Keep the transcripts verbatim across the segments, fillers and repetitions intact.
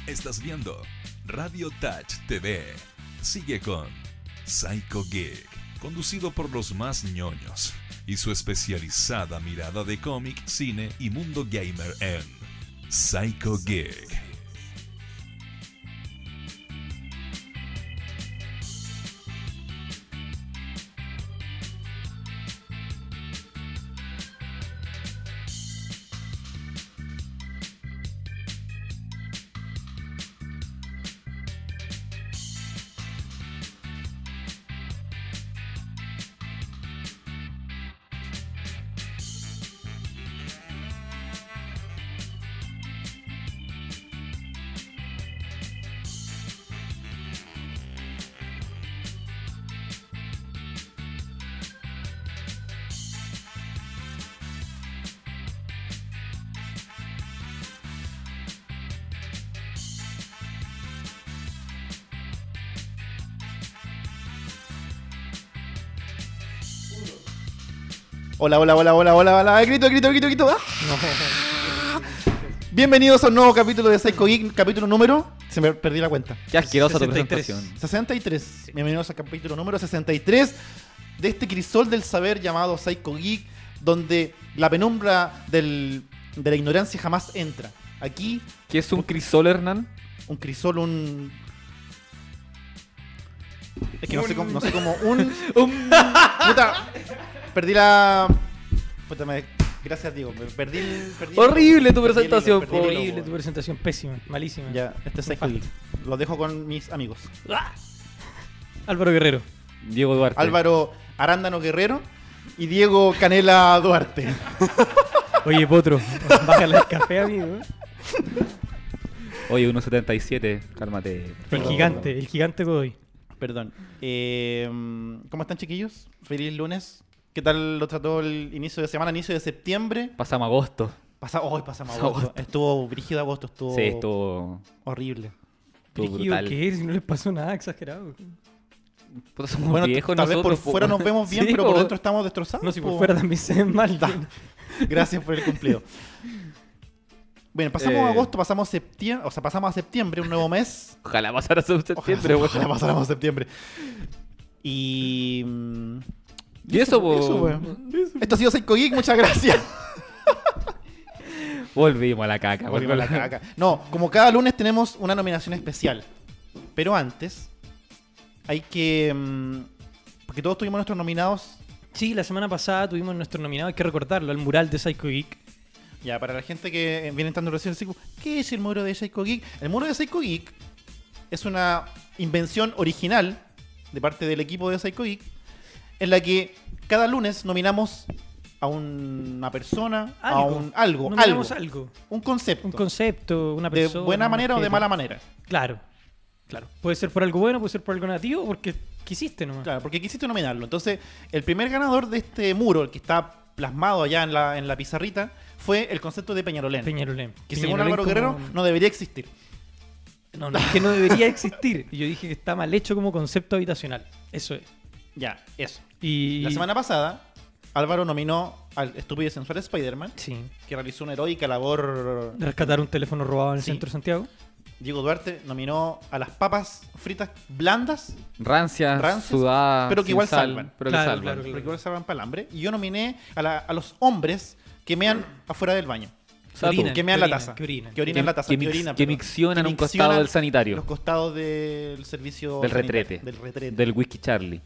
Estás viendo Radio Touch T V. Sigue con Psycho Geek, conducido por los más ñoños y su especializada mirada de cómic, cine y mundo gamer en Psycho Geek. Hola, hola, hola, hola, hola, hola, grito, grito, grito, grito. ¡Ah! No. Bienvenidos a un nuevo capítulo de Psycho Geek, capítulo número... Se me perdí la cuenta. Qué asquerosa tu sesenta y tres. presentación. sesenta y tres. Sí. Bienvenidos al capítulo número sesenta y tres de este crisol del saber llamado Psycho Geek, donde la penumbra del, de la ignorancia jamás entra. Aquí... ¿Qué es un crisol, Hernán? Un crisol, un... Es que no sé cómo... No sé cómo un... un... Puta... Perdí la... Puta, me... Gracias, Diego. Perdí el... Perdí Horrible el... tu presentación, perdí el hilo, perdí el hilo, Horrible tu presentación, pésima, malísima. Ya, este es Psycho Geek. Lo dejo con mis amigos. ¡Ah! Álvaro Guerrero. Diego Duarte. Álvaro Arándano Guerrero y Diego Canela Duarte. Oye, Potro, bájale el café, amigo. Oye, uno setenta y siete, cálmate. El Perdón, gigante, perdón. el gigante Godoy. Perdón. Eh, ¿Cómo están, chiquillos? Feliz lunes. ¿Qué tal lo trató el inicio de semana, inicio de septiembre? Pasamos agosto. Pasa, hoy pasamos Pasamos agosto. agosto. Estuvo brígido agosto, estuvo Sí, estuvo... horrible. estuvo Brígido, brutal. ¿qué es? Si no les pasó nada, exagerado. Puta, somos Bueno, viejos tal vez por nosotros, po. fuera nos vemos bien, Sí, pero po. por dentro estamos destrozados. No, si por po. fuera también se ven mal. Da. Gracias por el cumplido. Bueno, pasamos Eh. agosto, pasamos septiembre, o sea, pasamos a septiembre, un nuevo mes. Ojalá pasara su septiembre, Ojalá, weón. ojalá pasáramos septiembre. Y... mm, Y eso, po. eso, weón. Esto ha sido Psycho Geek, muchas gracias. Volvimos a la caca. Volvimos a la caca. No, como cada lunes tenemos una nominación especial. Pero antes, hay que... mm, porque todos tuvimos nuestros nominados. Sí, la semana pasada tuvimos nuestro nominado, hay que recordarlo, al mural de Psycho Geek. Ya, para la gente que viene entrando recién, así como, ¿qué es el muro de Psycho Geek? El muro de Psycho Geek es una invención original de parte del equipo de Psycho Geek, en la que cada lunes nominamos a una persona, a Algo. un algo, algo, Nominamos algo. un concepto, Un concepto, una de persona. buena un manera o de objeto. mala manera. Claro, claro. Puede ser por algo bueno, puede ser por algo negativo, porque quisiste nomás. Claro, porque quisiste nominarlo. Entonces, el primer ganador de este muro, el que está plasmado allá en la, en la pizarrita, fue el concepto de Peñarolén. Peñarolén. que según Peñarolén Álvaro como- Guerrero no debería existir. No, no, es que no debería existir. Y yo dije que está mal hecho como concepto habitacional. Eso es. Ya, eso. Y... La semana pasada, Álvaro nominó al estúpido y sensual Spider-Man, Sí. que realizó una heroica labor. De rescatar un teléfono robado en el Sí. centro de Santiago. Diego Duarte nominó a las papas fritas blandas, Rancias, Rancias, sudadas, pero que sin igual sal, salvan. Pero Claro, que salvan. claro, porque claro. igual salvan para el hambre. Y yo nominé a, la- a los hombres que mean afuera del baño. O sea, tú, orinan, que mean la orinan, taza. que orinan. Que orinan que, la taza. que Que, mix- orinan, que perdón. miccionan Que un costado miccionan del sanitario. Los costados del servicio Del sanitario, retrete. Del retrete. Del whisky Charlie.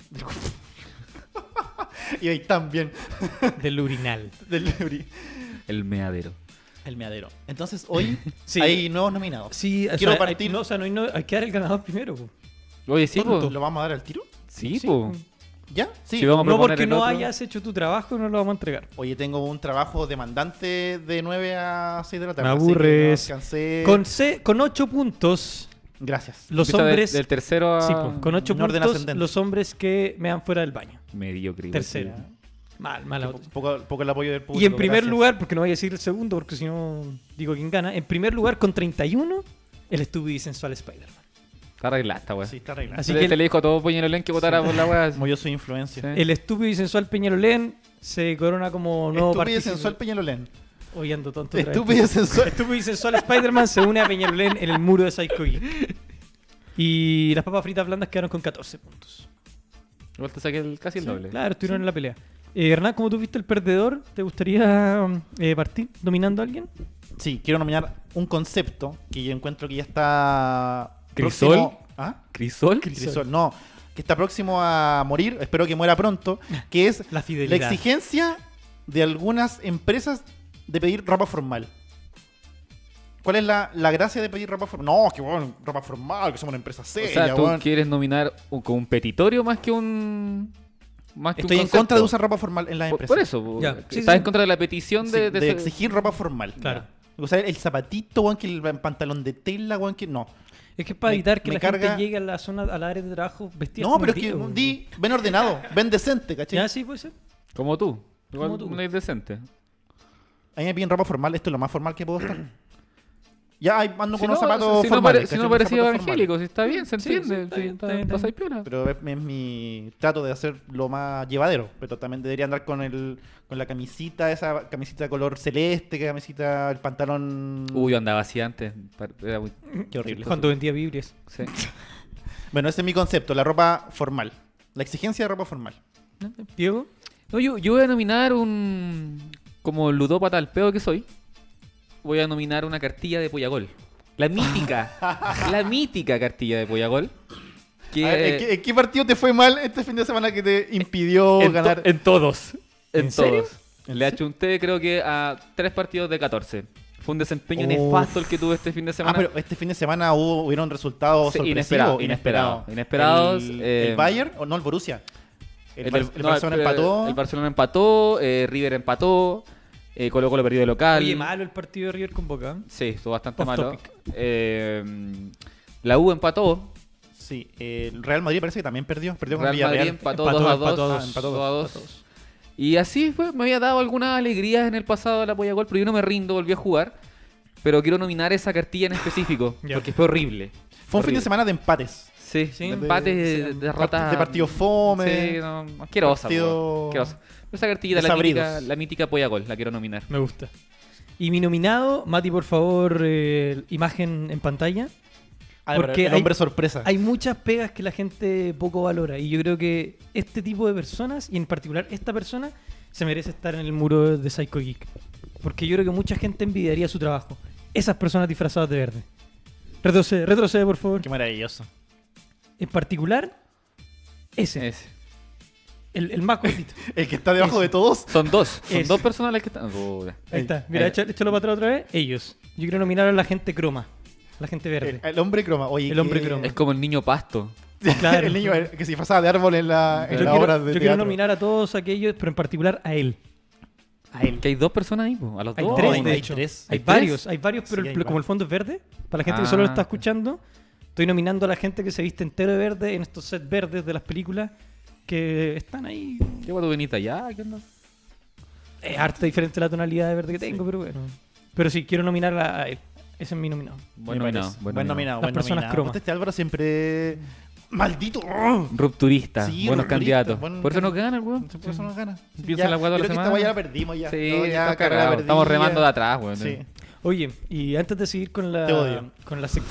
Y ahí también. Del urinal. Del uri- El meadero. el meadero. Entonces, hoy Sí. hay nuevos nominados. Sí, o Quiero sea, partir- Hay, no, o sea, no hay, no- hay que dar el ganador primero. po. Oye, sí, Tonto. po. ¿Lo vamos a dar al tiro? Sí, Sí, po. po. ¿Ya? Sí. Sí, vamos a No proponer porque el no otro. hayas hecho tu trabajo, no lo vamos a entregar. Oye, tengo un trabajo demandante de nueve a seis de la tarde. Me así que aburres. no alcancé. Con, C- con ocho puntos, Gracias. los Empieza de- hombres... Del tercero a... Sí, po, con ocho en orden puntos, ascendente. los hombres que me dan fuera del baño. Mediocre. Tercera. sí. Mal, mal. Po- Poco, poco el apoyo del público. Y en primer gracias. lugar, porque no voy a decir el segundo, porque si no digo quién gana. En primer lugar, con treinta y uno, el estúpido y sensual Spider-Man. Está arreglada esta weá. Sí, está arreglado. Así Así que que el- le dijo a todo Peñarolén que votara por la weá. Como yo soy influencia. Sí. El estúpido y sensual Peñarolén se corona como nuevo Estúpido y particip- sensual Peñalolén. Hoy ando tonto. otra vez. Estúpido y sensual. Estúpido y sensual Spider-Man se une a Peñalolén en el muro de Psycho Geek. Y las papas fritas blandas quedaron con catorce puntos. Igual te saqué el- casi el Sí, doble. claro, estuvieron en la pelea. Eh, Hernán, como tú viste el perdedor, ¿te gustaría eh, partir dominando a alguien? Sí, quiero nominar un concepto que yo encuentro que ya está... ¿Crisol? próximo- ¿Ah? ¿Crisol? Crisol, no. Que está próximo a morir, espero que muera pronto, que es La la fidelidad. exigencia de algunas empresas de pedir ropa formal. ¿Cuál es la, la gracia de pedir ropa formal? No, que bueno, ropa formal, que somos una empresa O seria, sea, tú weón. quieres nominar un competitorio más que un. Más que Estoy un en contra de concepto. usar ropa formal en las Por, empresas. por eso, po. Ya, sí, estás sí. en contra de la petición Sí, de, de, de ese- exigir ropa formal. Claro. O sea, el zapatito, weón, que el pantalón de tela, weón, que no. Es que es para Me- evitar que me la carga- gente llegue a la zona, a la área de trabajo vestida No, como pero es el que tío, weón. di, ven ordenado, ven decente, ¿cachai? Ya, sí, puede ser. Como tú. Igual Como tú. no es decente. A mí me piden ropa formal, esto es lo más formal que puedo estar. Ya ay, ando Si con no, unos zapatos si no, formales. pare- si ¿cachai? no Unos parecía zapatos evangélico, si está bien, se Sí, entiende. sí, está si bien, está- está bien, estás está ahí piola. Pero es, es mi trato de hacer lo más llevadero. Pero también debería andar con el con la camisita, esa camisita color celeste, que camisita, el pantalón. Uy, yo andaba así antes. pa- Era muy... Qué horrible. Cuando vendía Biblias. sí. Bueno, ese es mi concepto, la ropa formal. La exigencia de ropa formal. Diego. No, yo, yo voy a nominar un. Como ludópata al pedo que soy. Voy a nominar una cartilla de Pollagol. La mítica. la mítica cartilla de Pollagol. Que A ver, ¿en, qué, en qué partido te fue mal este fin de semana que te impidió en, to- ganar? en todos. En, ¿En serio? todos. Le achunté, creo que a tres partidos de catorce. Fue un desempeño Uf. nefasto el que tuve este fin de Ah, semana. pero este fin de semana hubo, hubieron resultados Sí, sorpresivos. inesperado, inesperado, inesperados, El, eh, el Bayern, o no, el Borussia. El, El, Bar- del- el no, Barcelona el- empató. El Barcelona empató, eh, River empató, eh, Colo Colo perdió de local. Oye, malo el partido de River con Boca. Sí, estuvo bastante Off malo. topic. Eh, la U empató. Sí, el Real Madrid parece que también perdió. Perdió con Real Madrid Villarreal. empató Empató, dos a empató dos. a dos. Ah, empató dos a dos, dos. Y así fue, me había dado algunas alegrías en el pasado de la Polla Gol, pero yo no me rindo, volví a jugar. Pero quiero nominar esa cartilla en específico, Ya. porque fue horrible. Fue un fin Horrible. de semana de empates. Sí, Sí. de empates, De- de derrotas. de partido fome. Sí, no, asquerosa. partido- po, asquerosa. Esa cartilla, la Desabridos. mítica, la mítica Polla Gol, la quiero nominar. Me gusta. Y mi nominado, Mati, por favor, eh, imagen en pantalla. Ah, Porque pero el hay- hombre sorpresa. Hay muchas pegas que la gente poco valora y yo creo que este tipo de personas, y en particular esta persona, se merece estar en el muro de Psycho Geek. Porque yo creo que mucha gente envidiaría su trabajo. Esas personas disfrazadas de verde. Retrocede, retrocede, por favor. Qué maravilloso. En particular, ese, Ese. el, el más cortito. El que está debajo Ese. de todos. Son dos, son Ese. dos personas las que están. Puta. Ahí está. Mira, Ahí. échalo, échalo para atrás otra vez. Ellos. Yo quiero nominar a la gente croma. La gente verde. El, el hombre croma. Oye, El hombre qué- croma. Es como el niño pasto. Claro. el niño que se disfrazaba de árbol en la, en yo la quiero, obra de yo quiero teatro. nominar a todos aquellos, pero en particular a él. a él. Que hay dos personas ahí, po, a los Hay dos. tres, hay- de hay hecho. tres. Hay, ¿Hay tres? varios, hay varios, pero Sí, el- hay como el varios. fondo es verde, para la gente que solo lo está Ah. escuchando, estoy nominando a la gente que se viste entero de verde en estos sets verdes de las películas que están ahí. ¿Qué guay, tú viniste allá? ¿Qué onda? Es harta diferente la tonalidad de verde que tengo, pero bueno. Pero sí, quiero nominar a, a él. Ese es mi nominado. Buen Me nominado. parece. Buen Buen nominado. nominado. Las Buen personas nominado. croma. Puta, Este Álvaro siempre. ¡Maldito! ¡Oh! Rupturista, Sí, buenos rupturista, candidatos. buen Por eso nos can- gana el weón. Por eso nos gana. Piensa en la guata de la creo que esta semana. guaya la perdimos ya. Sí, No, ya, estamos carrera cagados. perdida. Estamos remando de atrás, weón. Sí. Oye, y antes de seguir con la. Te odio. Con la sec-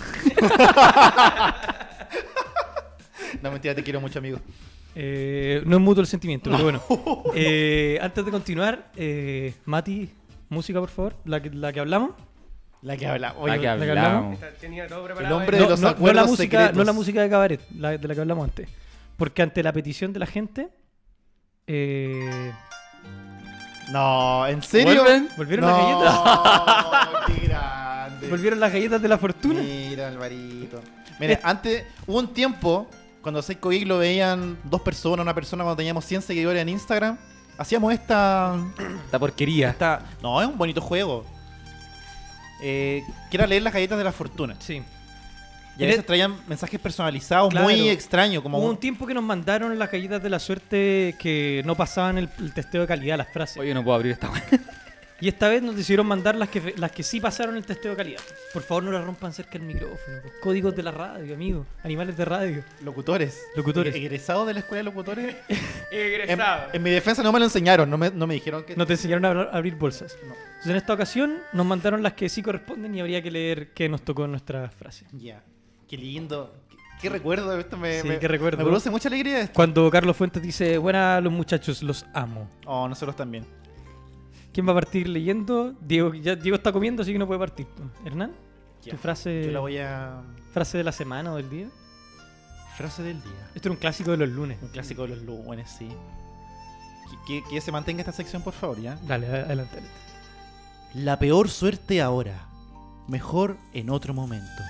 No, mentira, te quiero mucho, amigo. Eh, no es mutuo el sentimiento, pero bueno. Eh, antes de continuar, eh, Mati, música, por favor, la que, la que hablamos. La que habla. La Oye, que que hablamos. hablamos. el hombre No, de los no- no acuerdos la música, secretos. no la música de cabaret, la, de la que hablamos antes. Porque ante la petición de la gente, eh, No, ¿en serio? ¿Vuelven? volvieron no, las galletas. qué grande. Volvieron las galletas de la fortuna. Mira, Alvarito. Mira, Es- antes hubo un tiempo cuando Psycho Geek lo veían dos personas, una persona cuando teníamos cien seguidores en Instagram. Hacíamos esta. Esta porquería. esta no, es un bonito juego. Eh, que era leer las galletas de la fortuna. Sí. Y a veces traían mensajes personalizados Claro. muy extraños, como Hubo un- un tiempo que nos mandaron las galletas de la suerte que no pasaban el, el testeo de calidad, las frases. Oye, no puedo abrir esta weá. Y esta vez nos decidieron mandar las que, las que sí pasaron el testeo de calidad. Por favor, no las rompan cerca del micrófono. Pues. Códigos de la radio, amigo. Animales de radio. Locutores. Locutores. Egre- Egresados de la escuela de locutores. En, Egresado. en mi defensa no me lo enseñaron, no me, no me dijeron que... No te enseñaron a abrir- abrir bolsas. No. Entonces, en esta ocasión nos mandaron las que sí corresponden y habría que leer qué nos tocó en nuestra frase. Ya. Qué lindo. Qué, qué recuerdo. Esto me, Sí, me, qué recuerdo. me produce mucha alegría esto. Cuando Carlos Fuentes dice, buena los muchachos, los amo. Oh, nosotros también. ¿Quién va a partir leyendo? Diego, ya, Diego está comiendo, así que no puede partir. Hernán, Ya. tu frase, Yo la voy a... frase de la semana o del día. Frase del día. Esto era un clásico de los lunes. Un clásico de los lunes, sí. Que, que- que se mantenga esta sección, por favor, ¿ya? Dale, a- adelante. adelante. La peor suerte ahora. Mejor en otro momento.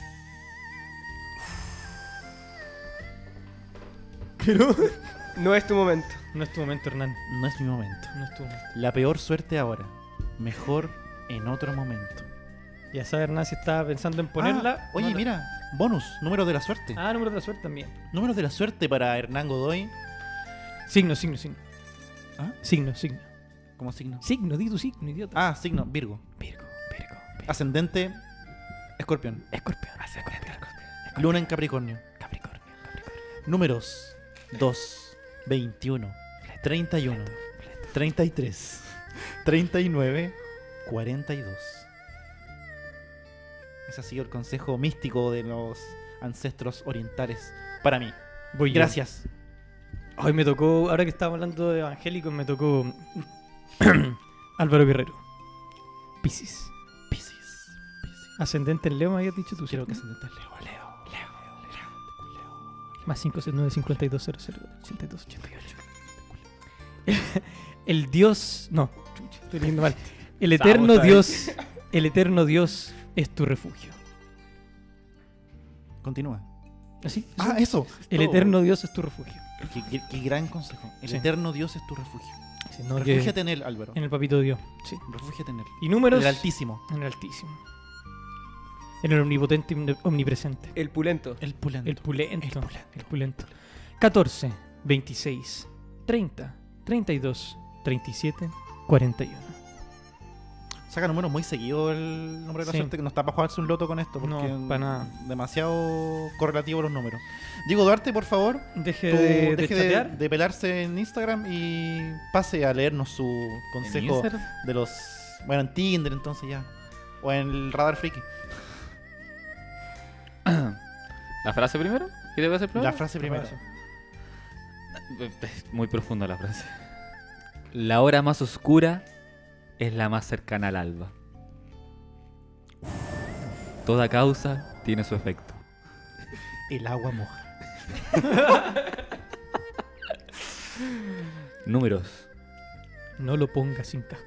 Pero No es tu momento. no es tu momento, Hernán. No es mi momento. No es tu momento. La peor suerte ahora. Mejor en otro momento. Ya sabes, Hernán, si estaba pensando en ponerla. Ah, oye, no la- mira. Bonus. Número de la suerte. Ah, número de la suerte también. Número de la suerte para Hernán Godoy. Signo, signo, signo. ¿Ah? Signo, signo. ¿Cómo signo? Signo, di tu signo, idiota. Ah, signo. Virgo. Virgo, Virgo, Virgo. Ascendente. Escorpión. Escorpión. Escorpión. Luna en Capricornio. Capricornio, Capricornio. Números dos, veintiuno, treinta y uno, treinta y tres, treinta y nueve, cuarenta y dos. Ese ha sido el consejo místico de los ancestros orientales para mí. Voy yo. Gracias. Hoy me tocó, ahora que estábamos hablando de evangélicos, me tocó Álvaro Guerrero. Piscis. Piscis. Ascendente en Leo, me habías dicho tú. Quiero que ¿cierto? ascendente es Leo. Leo. Leo. Leo. Más cinco seis nueve cincuenta y dos cero cero ochenta y dos ochenta y ocho. El Dios. No, chucha, estoy leyendo mal. El eterno Estamos, Dios. El eterno Dios es tu refugio. Continúa. ¿Así? Ah, eso. El Todo. eterno Dios es tu refugio. Qué, qué- qué gran consejo. El Sí. eterno Dios es tu refugio. Sí, no, que- Refúgiate en él, Álvaro. en el papito Dios. Sí. Refúgiate en él. Y números. En el Altísimo. En el Altísimo. En el omnipotente y omni- omnipresente. El pulento. El pulento. El pulento. El pulento. El pulento. catorce, veintiséis, treinta, treinta y dos, treinta y siete, cuarenta y uno. Saca números muy seguido el número de la Sí. suerte, que no está para jugarse un loto con esto, porque No, para nada. demasiado correlativo los números. Diego Duarte, por favor, Deje tú de, de deje de, chatear. de pelarse en Instagram y pase a leernos su ¿En consejo Instagram? de los... Bueno, en Tinder entonces ya. O en el Radar Friki. ¿La frase primero? ¿Qué debe hacer primero? La frase primero. Muy profunda la frase. La hora más oscura es la más cercana al alba. Toda causa tiene su efecto. El agua moja. Números. No lo pongas sin casco.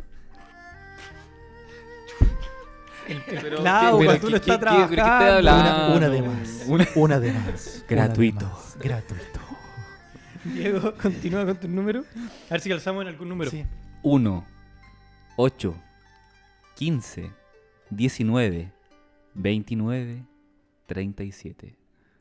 El, el Pero, clavo, ¿qué- cuando pero tú qué- lo estás qué- qué- qué te trabajando. habla? Una, Ah, una no. de más. Una- Una de más. Gratuito. Una de más. Gratuito. Diego, continúa con tu número. A ver si calzamos en algún número. Sí. uno, ocho, quince, diecinueve, veintinueve, treinta y siete.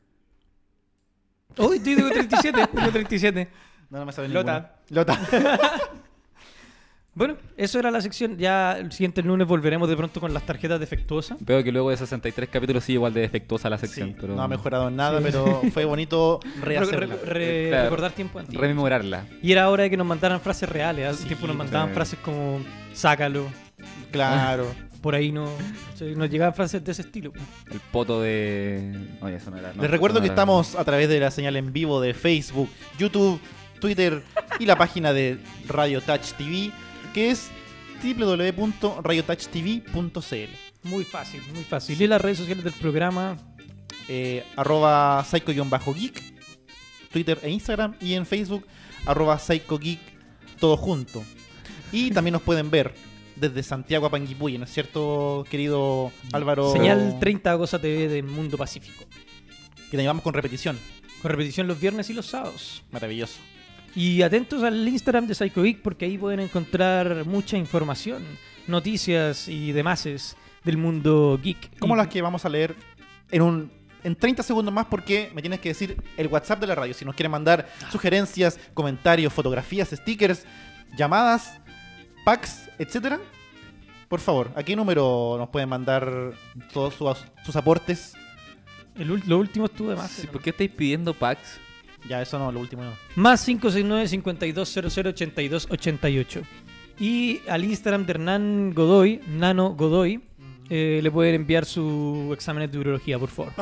Uy, estoy de treinta y siete. Tengo treinta y siete. No, no me sabe Lota. ninguna. Lota. Bueno, eso era la sección. Ya el siguiente lunes volveremos de pronto con las tarjetas defectuosas. Veo que luego de sesenta y tres capítulos sigue igual de defectuosa la sección. Sí, pero no ha mejorado en nada, Sí. pero fue bonito Re- rehacerla. re- re- Claro. Recordar tiempo antiguo. rememorarla. Y era hora de que nos mandaran frases reales. Hace Sí, tiempo nos mandaban claro. frases como sácalo. Claro. Por ahí no. o sea, nos llegaban frases de ese estilo. El poto de... Oye, eso no era... no, Les recuerdo eso que no era- estamos a través de la señal en vivo de Facebook, YouTube, Twitter y la página de Radio Touch T V, que es w w w punto radio touch t v punto c l. Muy fácil, muy fácil. Y las redes sociales del programa. Eh, arroba psycho-geek, Twitter e Instagram, y en Facebook, arroba psychogeek, todo junto. Y también nos pueden ver desde Santiago a Panguipulli, ¿no es cierto, querido Álvaro? Señal treinta Goza T V de Mundo Pacífico. Que te llevamos con repetición. Con repetición los viernes y los sábados. Maravilloso. Y atentos al Instagram de PsychoGeek porque ahí pueden encontrar mucha información, noticias y demás del mundo geek. Como Y- las que vamos a leer en un en treinta segundos más, porque me tienes que decir el WhatsApp de la radio. Si nos quieren mandar sugerencias, comentarios, fotografías, stickers, llamadas, packs, etcétera, por favor, ¿a qué número nos pueden mandar todos sus, sus aportes? El ul- lo último estuvo de más. Sí, ¿no? ¿por qué estáis pidiendo packs? Ya, eso no, lo último no. Más cinco seis nueve, cincuenta y dos cero cero, ochenta y dos ochenta y ocho. Y al Instagram de Hernán Godoy, Nano Godoy, eh, le pueden enviar su examen de urología, por favor.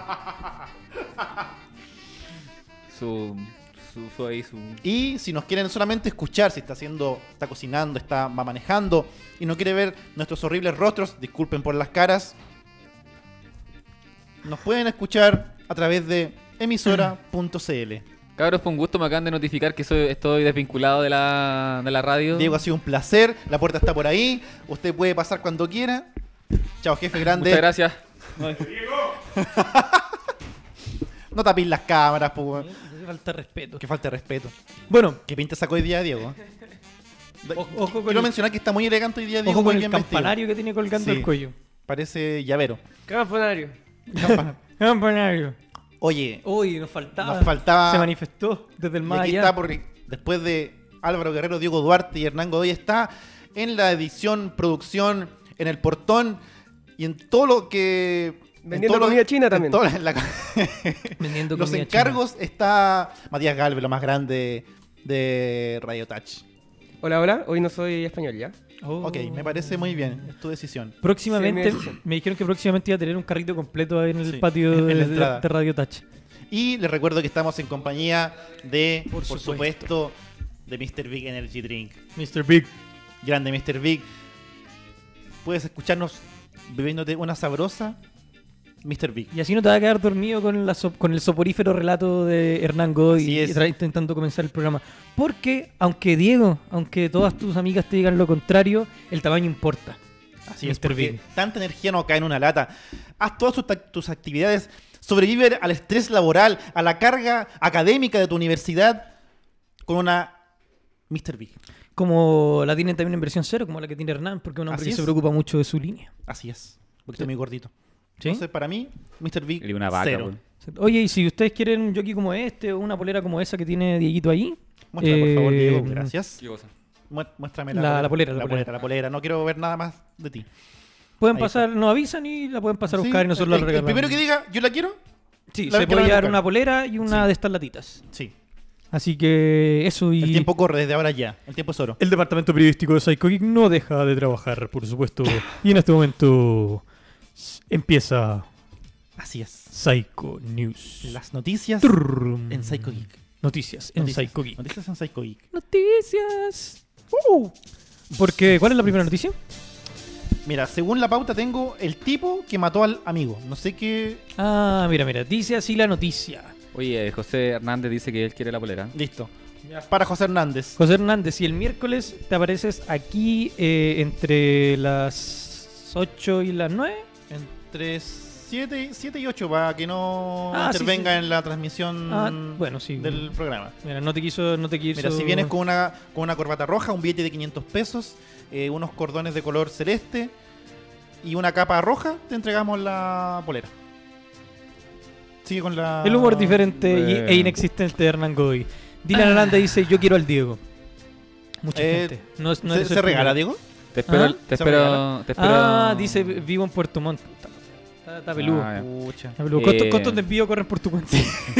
Su, su, su, ahí, su... Y si nos quieren solamente escuchar, si está haciendo, está cocinando, está va manejando y no quiere ver nuestros horribles rostros, disculpen por las caras, nos pueden escuchar a través de emisora punto c l. Cabros, fue un gusto, me acaban de notificar que soy, estoy desvinculado de la, de la radio. Diego, ha sido un placer, la puerta está por ahí, usted puede pasar cuando quiera. Chao, jefe grande. Muchas gracias. No tapéis las cámaras, po, weón. Qué falta de respeto. Que falta de respeto. Bueno, ¿Qué pinta sacó hoy día Diego? ojo, ojo con Quiero el, mencionar que está muy elegante hoy día Diego. ojo con muy el bien vestido. campanario que tiene colgando Sí. el cuello. Parece llavero. Campanario. Campana- Campanario. Oye, Uy, nos faltaba. nos faltaba... Se manifestó desde el Y más aquí allá. está, porque después de Álvaro Guerrero, Diego Duarte y Hernán Godoy está en la edición, producción, en el portón y en todo lo que... en Vendiendo todo lo- comida china en también. toda la- la- Vendiendo los comida encargos está Matías Galvez, lo más grande de Radio Touch. Hola, hola. Hoy no soy español, ¿ya? china. Oh. Ok, me parece muy bien, es tu decisión. Próximamente, Sí, me- me dijeron que próximamente iba a tener un carrito completo ahí en el Sí, patio en- en de, la de- entrada. de Radio Touch. Y les recuerdo que estamos en compañía de, por, Por supuesto. supuesto. de mister Big Energy Drink. mister Big. Grande mister Big. Puedes escucharnos bebiéndote una sabrosa mister Big. Y así no te vas a quedar dormido con, la so- con el soporífero relato de Hernán Godoy Así y es. tra- intentando comenzar el programa. Porque, aunque Diego, aunque todas tus amigas te digan lo contrario, el tamaño importa. Así es, mister porque Big. tanta energía no cae en una lata. Haz todas tus, ta- tus actividades, sobrevive al estrés laboral, a la carga académica de tu universidad con una mister Big. Como la tienen también en versión cero, como la que tiene Hernán, porque es un hombre Así que es. se preocupa mucho de su línea. Así es, porque estoy muy gordito. ¿Sí? Entonces, para mí, mister Big, Y una vaca, cero. weón. Oye, y si ustedes quieren un jockey como este o una polera como esa que tiene Dieguito ahí, Muéstrame, por favor, eh, Diego, gracias. ¿Qué cosa? Mué- Muéstrame La- la, la polera, la la polera. polera, la polera. No quiero ver nada más de ti. pueden Ahí pasar, nos avisan y la pueden pasar a Sí, buscar y nosotros el, la el regalamos. primero que diga, yo la quiero, Sí, la se que la puede van a llevar buscar. una polera y una Sí. de estas latitas. sí. Así que eso y... El tiempo corre desde ahora ya. El tiempo es oro. El departamento periodístico de Psycho Geek no deja de trabajar, por supuesto. Y en este momento s- empieza Así es. Psycho News. Las noticias Trrrrum. en Psycho Geek. Noticias en Noticias. Psycho Geek. Noticias en Psycho Geek. Noticias. Uh. Porque, ¿cuál es la primera noticia? Mira, según la pauta tengo el tipo que mató al amigo. No sé qué... Ah, mira, mira. Dice así la noticia. Oye, José Hernández dice que él quiere la polera. Listo. Para José Hernández. José Hernández, si el miércoles te apareces aquí eh, entre las ocho y las nueve. Entre siete y ocho para que no Ah, sí, intervenga sí. en la transmisión Ah, bueno, sí. del programa. Mira, no te quiso, no te quiso. Mira, si vienes con una, con una corbata roja, un billete de quinientos pesos, eh, unos cordones de color celeste y una capa roja, te entregamos la polera. Sigue con la... El humor diferente y- Bueno. e inexistente de Hernán Godoy. Dylan Aranda dice, yo quiero al Diego. Mucha Eh, gente. No, es- no ¿Se, eres se el regala, primero. Diego? Te espero, ¿Ah? te ¿Se espero, regala? te espero. Ah, dice, vivo en Puerto Montt. Puta, Está, está peludo. Ah, ya. Pucha. Está peludo. Costos, Eh, costos de envío corren por tu cuenta.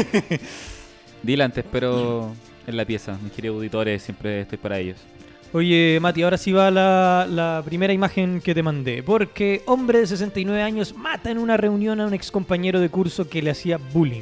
Dylan, te espero en la pieza. Mis queridos auditores, siempre estoy para ellos. Oye, Mati, ahora sí va la, la primera imagen que te mandé. Porque hombre de sesenta y nueve años mata en una reunión a un ex compañero de curso que le hacía bullying.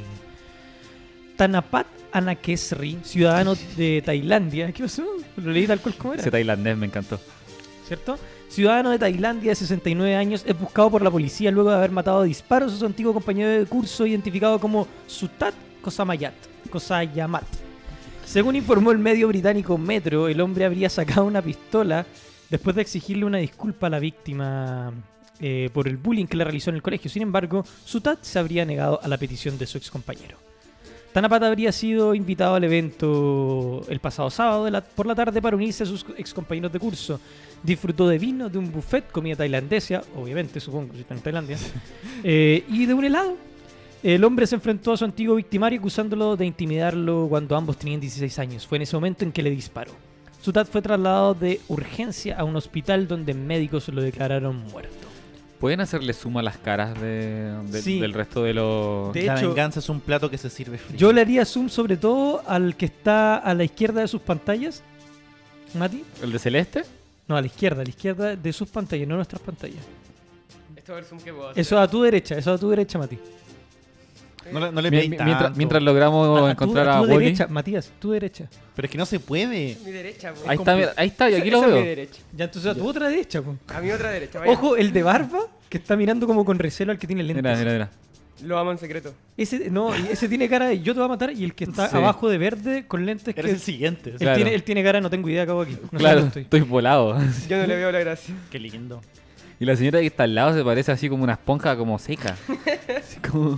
Tanapat Anakesri, ciudadano de Tailandia. ¿Qué pasó? Lo leí tal cual como era. Ese tailandés me encantó. ¿Cierto? Ciudadano de Tailandia de sesenta y nueve años es buscado por la policía luego de haber matado a disparos a su antiguo compañero de curso identificado como Sutat Kosamayat, Kosayamat. Según informó el medio británico Metro, el hombre habría sacado una pistola después de exigirle una disculpa a la víctima eh, por el bullying que le realizó en el colegio. Sin embargo, Sutat se habría negado a la petición de su excompañero. Tanapat habría sido invitado al evento el pasado sábado de la- por la tarde para unirse a sus excompañeros de curso. Disfrutó de vino, de un buffet, comida tailandesa, obviamente, supongo, si está en Tailandia, eh, y de un helado. El hombre se enfrentó a su antiguo victimario acusándolo de intimidarlo cuando ambos tenían dieciséis años. Fue en ese momento en que le disparó. Sutat fue trasladado de urgencia a un hospital donde médicos lo declararon muerto. ¿Pueden hacerle suma a las caras de, de- Sí. del resto de los...? De la hecho, venganza es un plato que se sirve frío. Yo le haría zoom sobre todo al que está a la izquierda de sus pantallas. Mati. ¿El de Celeste? No, a la izquierda, a la izquierda de sus pantallas, no nuestras pantallas. Esto es el zoom que puedo hacer. Eso a tu derecha, eso a tu derecha, Mati. No, le- no le Mi- pedí mi- tanto. mientras, mientras logramos A- a tu- encontrar a a tu Wally. derecha, Matías, tu derecha. Pero es que no se puede. Mi derecha, po. Ahí está, mira, ahí está, y aquí Esa lo es mi veo. derecha. Ya, entonces a tu otra derecha, po. A mi otra derecha. Vaya. Ojo, el de barba, que está mirando como con recelo al que tiene lentes. Mira, mira, mira. Lo amo en secreto. Ese, no, y ese tiene cara de yo te voy a matar, y el que está Sí. abajo de verde con lentes que Eres el siguiente. él, Claro. tiene, él tiene cara, no tengo idea qué hago aquí. No sé Claro, dónde estoy. estoy volado. Yo no le veo la gracia. Qué lindo. Y la señora que está al lado se parece así como una esponja como seca. Así como...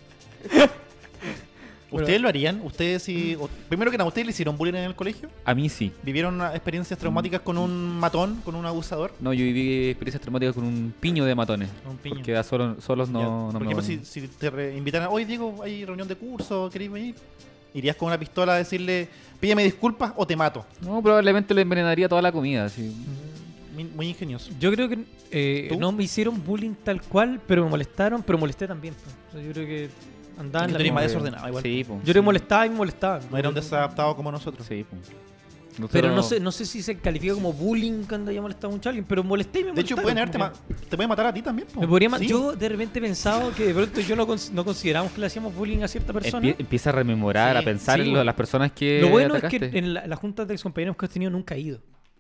¿Ustedes lo harían? ¿Ustedes si... o- Primero que nada, ¿ustedes le hicieron bullying en el colegio? A mí sí. ¿Vivieron una- experiencias traumáticas con un matón, con un abusador? No, yo viví experiencias traumáticas con un piño de matones. Un piño. Porque a solo, solos no, Ya. no Por me ejemplo, si, si te re- invitaran, oye Diego, hay reunión de curso, ¿queréis venir? ¿Irías con una pistola a decirle, pídeme disculpas o te mato? No, probablemente le envenenaría toda la comida. Así. Muy, muy ingenioso. Yo creo que eh, ¿Tú? no me hicieron bullying tal cual, pero me molestaron, pero molesté también. po. O sea, yo creo que andaban Tú la eres misma. más desordenado igual. Sí, po. Yo le molestaba y me molestaba. No era un desadaptado como nosotros. Sí, po. Pero Nosotros- no sé, no sé si se califica como bullying cuando haya molestado mucho a alguien, pero molesté y me De hecho, molestaron, pueden haberte como ma- te pueden matar a ti también. po. que- me podría ma- Sí. Yo de repente he pensado que de pronto yo no, cons- no consideramos que le hacíamos bullying a cierta persona. Empie- empieza a rememorar, Sí, a pensar sí, en lo- las personas que Lo bueno atacaste. es que en la, las juntas de excompañeros que has tenido nunca he ido.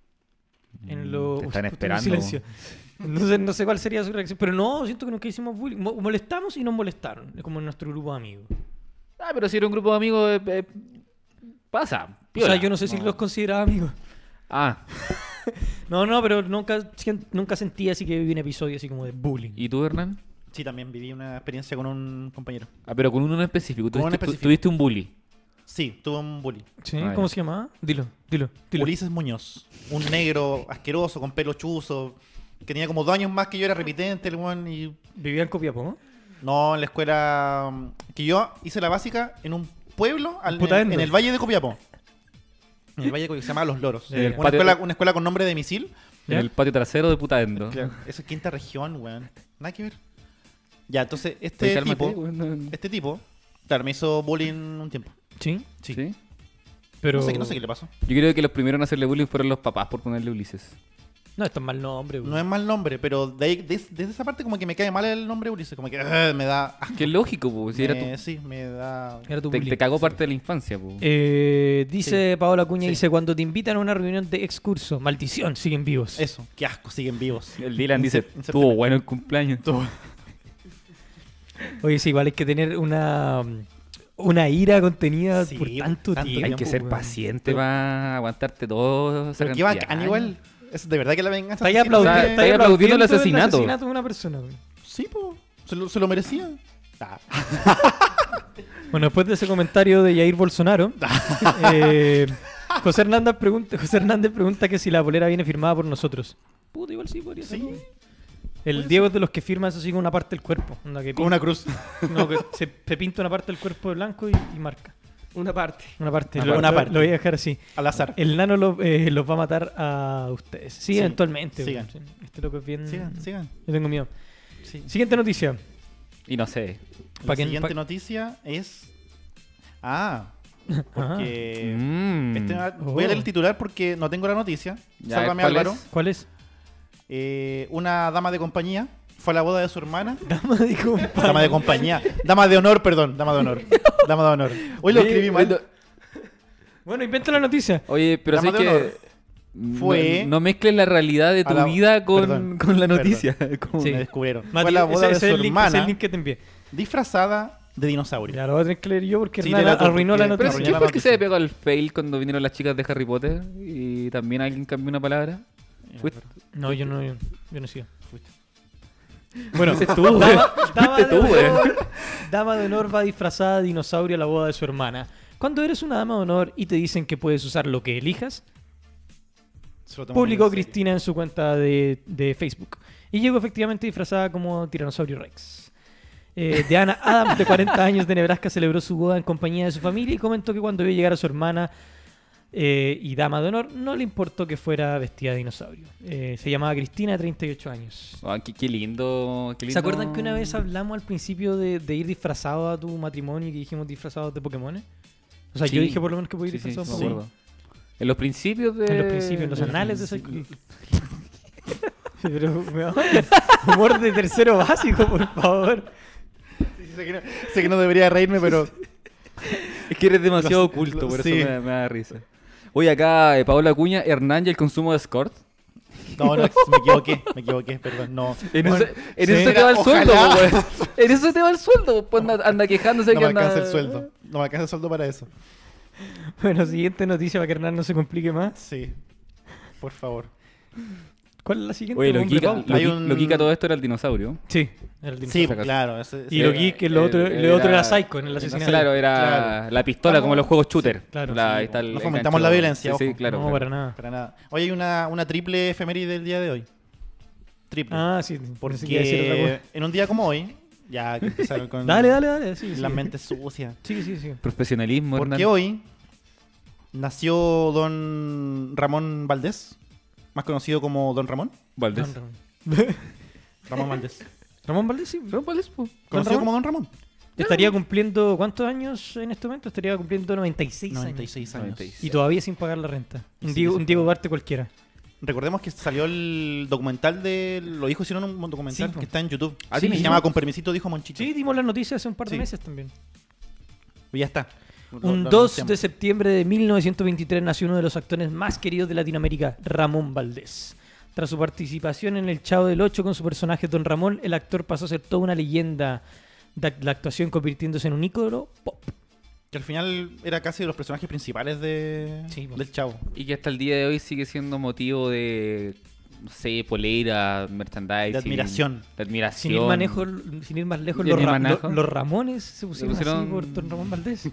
En Mm, lo, te están Uy, esperando. silencio. No sé, no sé cuál sería su reacción, pero no, siento que nunca hicimos bullying. Mo- molestamos y nos molestaron, como en nuestro grupo de amigos. Ah, pero si era un grupo de amigos, eh, eh, pasa. O piola. sea, yo no sé si los consideraba amigos. Ah, No, no, pero nunca, sien- nunca sentí así que viví un episodio así como de bullying. ¿y tú, Hernán? Sí, también viví una experiencia con un compañero. Ah, pero con uno en específico. Con uno en Tuviste, tu- específico. tuviste un bully. Sí, tuve un bully. ¿Sí? Ah, ¿Cómo ya. se llamaba? Dilo, dilo, dilo. Ulises Muñoz. Un negro asqueroso, con pelo chuzo. Que tenía como dos años más que yo, era repitente el weón. Y Vivía en Copiapó, ¿no? no, en la escuela. mm, Que yo hice la básica en un pueblo al- en, Putaendo. en el Valle de Copiapó. En el Valle de Copiapó, se llama Los Loros. En el Una patio- escuela, una escuela con nombre de misil. En ¿Ya? el patio trasero de Putaendo. Eso es quinta región, weón. Nada que ver. Ya, entonces, Oye, este cálmate, tipo. weón, no- Este tipo, claro, me hizo bullying un tiempo. Sí, Sí. ¿Sí? pero... No, sé, no sé qué le pasó. Yo creo que los primeros en hacerle bullying fueron los papás por ponerle Ulises. No, esto es mal nombre, güey. No es mal nombre, pero de ahí- des- desde esa parte como que me cae mal el nombre Ulises. Como que ah, me da asco. Que es lógico, pues. Si era Me- tu- Sí, me da... Era tu te, bullying. te cagó parte de la infancia, pues. Eh, dice Paola Cuña, Sí. dice, cuando te invitan a una reunión de excurso, maldición, siguen vivos. Eso, qué asco, siguen vivos. El Dylan En dice, sep- en estuvo septiembre. bueno el cumpleaños. Oye, sí, igual hay que tener una una ira contenida Sí, por tanto, tanto tiempo. Hay que ser weón. paciente para aguantarte todo. esa Pero qué cantidad. bacán igual. Es de verdad que la venganza... Está ahí sí aplaudiendo, está- tiene- está ahí aplaudiendo el asesinato. asesinato de una persona, güey. Sí, po. Se lo, se lo merecía. Ah, Bueno, después de ese comentario de Jair Bolsonaro, eh, José Hernández pregunta, José Hernández pregunta que si la polera viene firmada por nosotros. Puta, igual sí podría ser. Sí. güey. El Diego es de los que firma eso sí con una parte del cuerpo. onda que con una cruz. pinta- no, que se, se pinta una parte del cuerpo de blanco y, y marca. Una parte. Una parte. Una lo, parte. lo- lo voy a dejar así. Al azar. El nano lo- eh, los va a matar a ustedes. Sí, Sí, eventualmente. sigan. güey. Este loco es bien... Sigan, sigan. Yo tengo miedo. Sí. Siguiente noticia. Y no sé. La Pa' que- siguiente pa- noticia es... Ah, Ajá. porque... Mm. Este- Oh. voy a leer el titular porque no tengo la noticia. Ya, Sálvame, ¿cuál Álvaro. es? ¿Cuál es? Eh, una dama de compañía fue a la boda de su hermana. Dama de compañía. Dama de compañía. Dama de honor, perdón. Dama de honor. Dama de honor. Hoy lo Oye, escribí mal. oye, Bueno, inventa la noticia. Oye, pero Dama sé de que... honor. no- Fue- No, mezcles la realidad de A tu la- vida con, perdón, con la perdón. noticia. Como- Sí. Me descubrieron. Mati, fue a la boda ese, ese de es su el link, ese es hermana el link que te envié. disfrazada de dinosaurio. Ya lo voy a tener que leer yo porque Sí, Hernán léela tú, arruinó la porque- Pero noticia. si Arruiné ¿quién la fue el que se noticia. le pegó al fail cuando vinieron las chicas de Harry Potter? Y también alguien cambió una palabra. ¿Fuiste? No, yo no, yo, yo no sigo. Fuiste. Bueno, Fuiste tú, dama, güey. dama Fuiste de tú, güey. honor, dama de honor va disfrazada de dinosaurio a la boda de su hermana. Cuando eres una dama de honor y te dicen que puedes usar lo que elijas, Se lo tomó muy publicó en serio. Cristina en su cuenta de, de Facebook. Y llegó efectivamente disfrazada como Tiranosaurio Rex. Eh, Diana Adams, de cuarenta años, de Nebraska, celebró su boda en compañía de su familia y comentó que cuando vio llegar a su hermana eh, y dama de honor, no le importó que fuera vestida de dinosaurio. Eh, se llamaba Cristina, treinta y ocho años. Ah, qué, qué lindo, qué lindo. ¿Se acuerdan que una vez hablamos al principio de, de ir disfrazado a tu matrimonio y que dijimos disfrazados de Pokémon? O sea, Sí. yo dije por lo menos que podía ir Sí, sí, disfrazado sí, de me Pokémon. acuerdo. En los principios de... En los principios, en los de- anales de Psycho Geek. Pero, weón, humor de tercero básico, por favor. Sí, sé, que no, sé que no debería reírme, pero Es que eres demasiado Los- oculto, los- por sí. eso me, me da risa. Oye, acá eh, Paola Acuña, Hernán y el consumo de escort. no, no, me equivoqué, me equivoqué, perdón, no. En, Bueno, eso, en sí. eso te va el Ojalá. sueldo, po, weón. En eso te va el sueldo. Pues anda, anda quejándose no que me anda... alcanza el sueldo, no me alcanza el sueldo para eso. Bueno, siguiente noticia para que Hernán no se complique más. Sí, por favor. ¿Cuál es la siguiente? Oye, lo Hombre Kika, pauta. lo, Hay Ki- un- lo Kika todo esto era el dinosaurio. Sí, era el Sí, dinosaurio. pues, claro. ese- Y ese- lo geek, que lo Eh, otro, eh, lo otro era era- Psycho en el asesinato. Claro, era Claro. la pistola como Estamos- los juegos shooter. sí, claro, La- sí, ahí está el- no el fomentamos gancho. la violencia, Sí, sí, ojo. claro. no, claro. para nada. Para nada. Hoy hay una, una triple efeméride del día de hoy. Triple. Ah, sí, pensé que iba a decir otra Porque cosa. en un día como hoy, ya que empezaron con Dale, dale, dale. Sí, las sí. mentes sucias. Sí, sí, sí. Profesionalismo, Porque Hernán. hoy nació don Ramón Valdés, más conocido como Don Ramón. Valdés. Don Ramón. Ramón Valdés. Ramón Valdés, sí. Ramón Valdés, po. Conocido Ramón? como Don Ramón. Estaría cumpliendo, ¿cuántos años en este momento? Estaría cumpliendo noventa y seis noventa y años. seis años. noventa y seis. Y todavía sin pagar la renta. Un Sí, Diego, sí, un sí. Diego Duarte cualquiera. Recordemos que salió el documental de... Los hijos hicieron un documental Sí, po. que está en YouTube. Ah, Sí, ¿tiene se YouTube? llama Con permisito dijo Monchito. Sí, dimos la noticia hace un par de Sí. meses también. Y ya está. Lo- Un lo dos anunciamos. de septiembre de mil novecientos veintitrés nació uno de los actores más queridos de Latinoamérica, Ramón Valdés. Tras su participación en El Chavo del Ocho con su personaje Don Ramón, el actor pasó a ser toda una leyenda de la actuación, convirtiéndose en un ícono pop. Que al final era casi de los personajes principales de... Sí, po. del Chavo. Y que hasta el día de hoy sigue siendo motivo de, no sé, polera, merchandising. De admiración. De admiración. Sin ir, manejo, sin ir más lejos, Y los, ni Ra- manejo. lo- los Ramones se pusieron, pusieron- así por Don Ramón Valdés.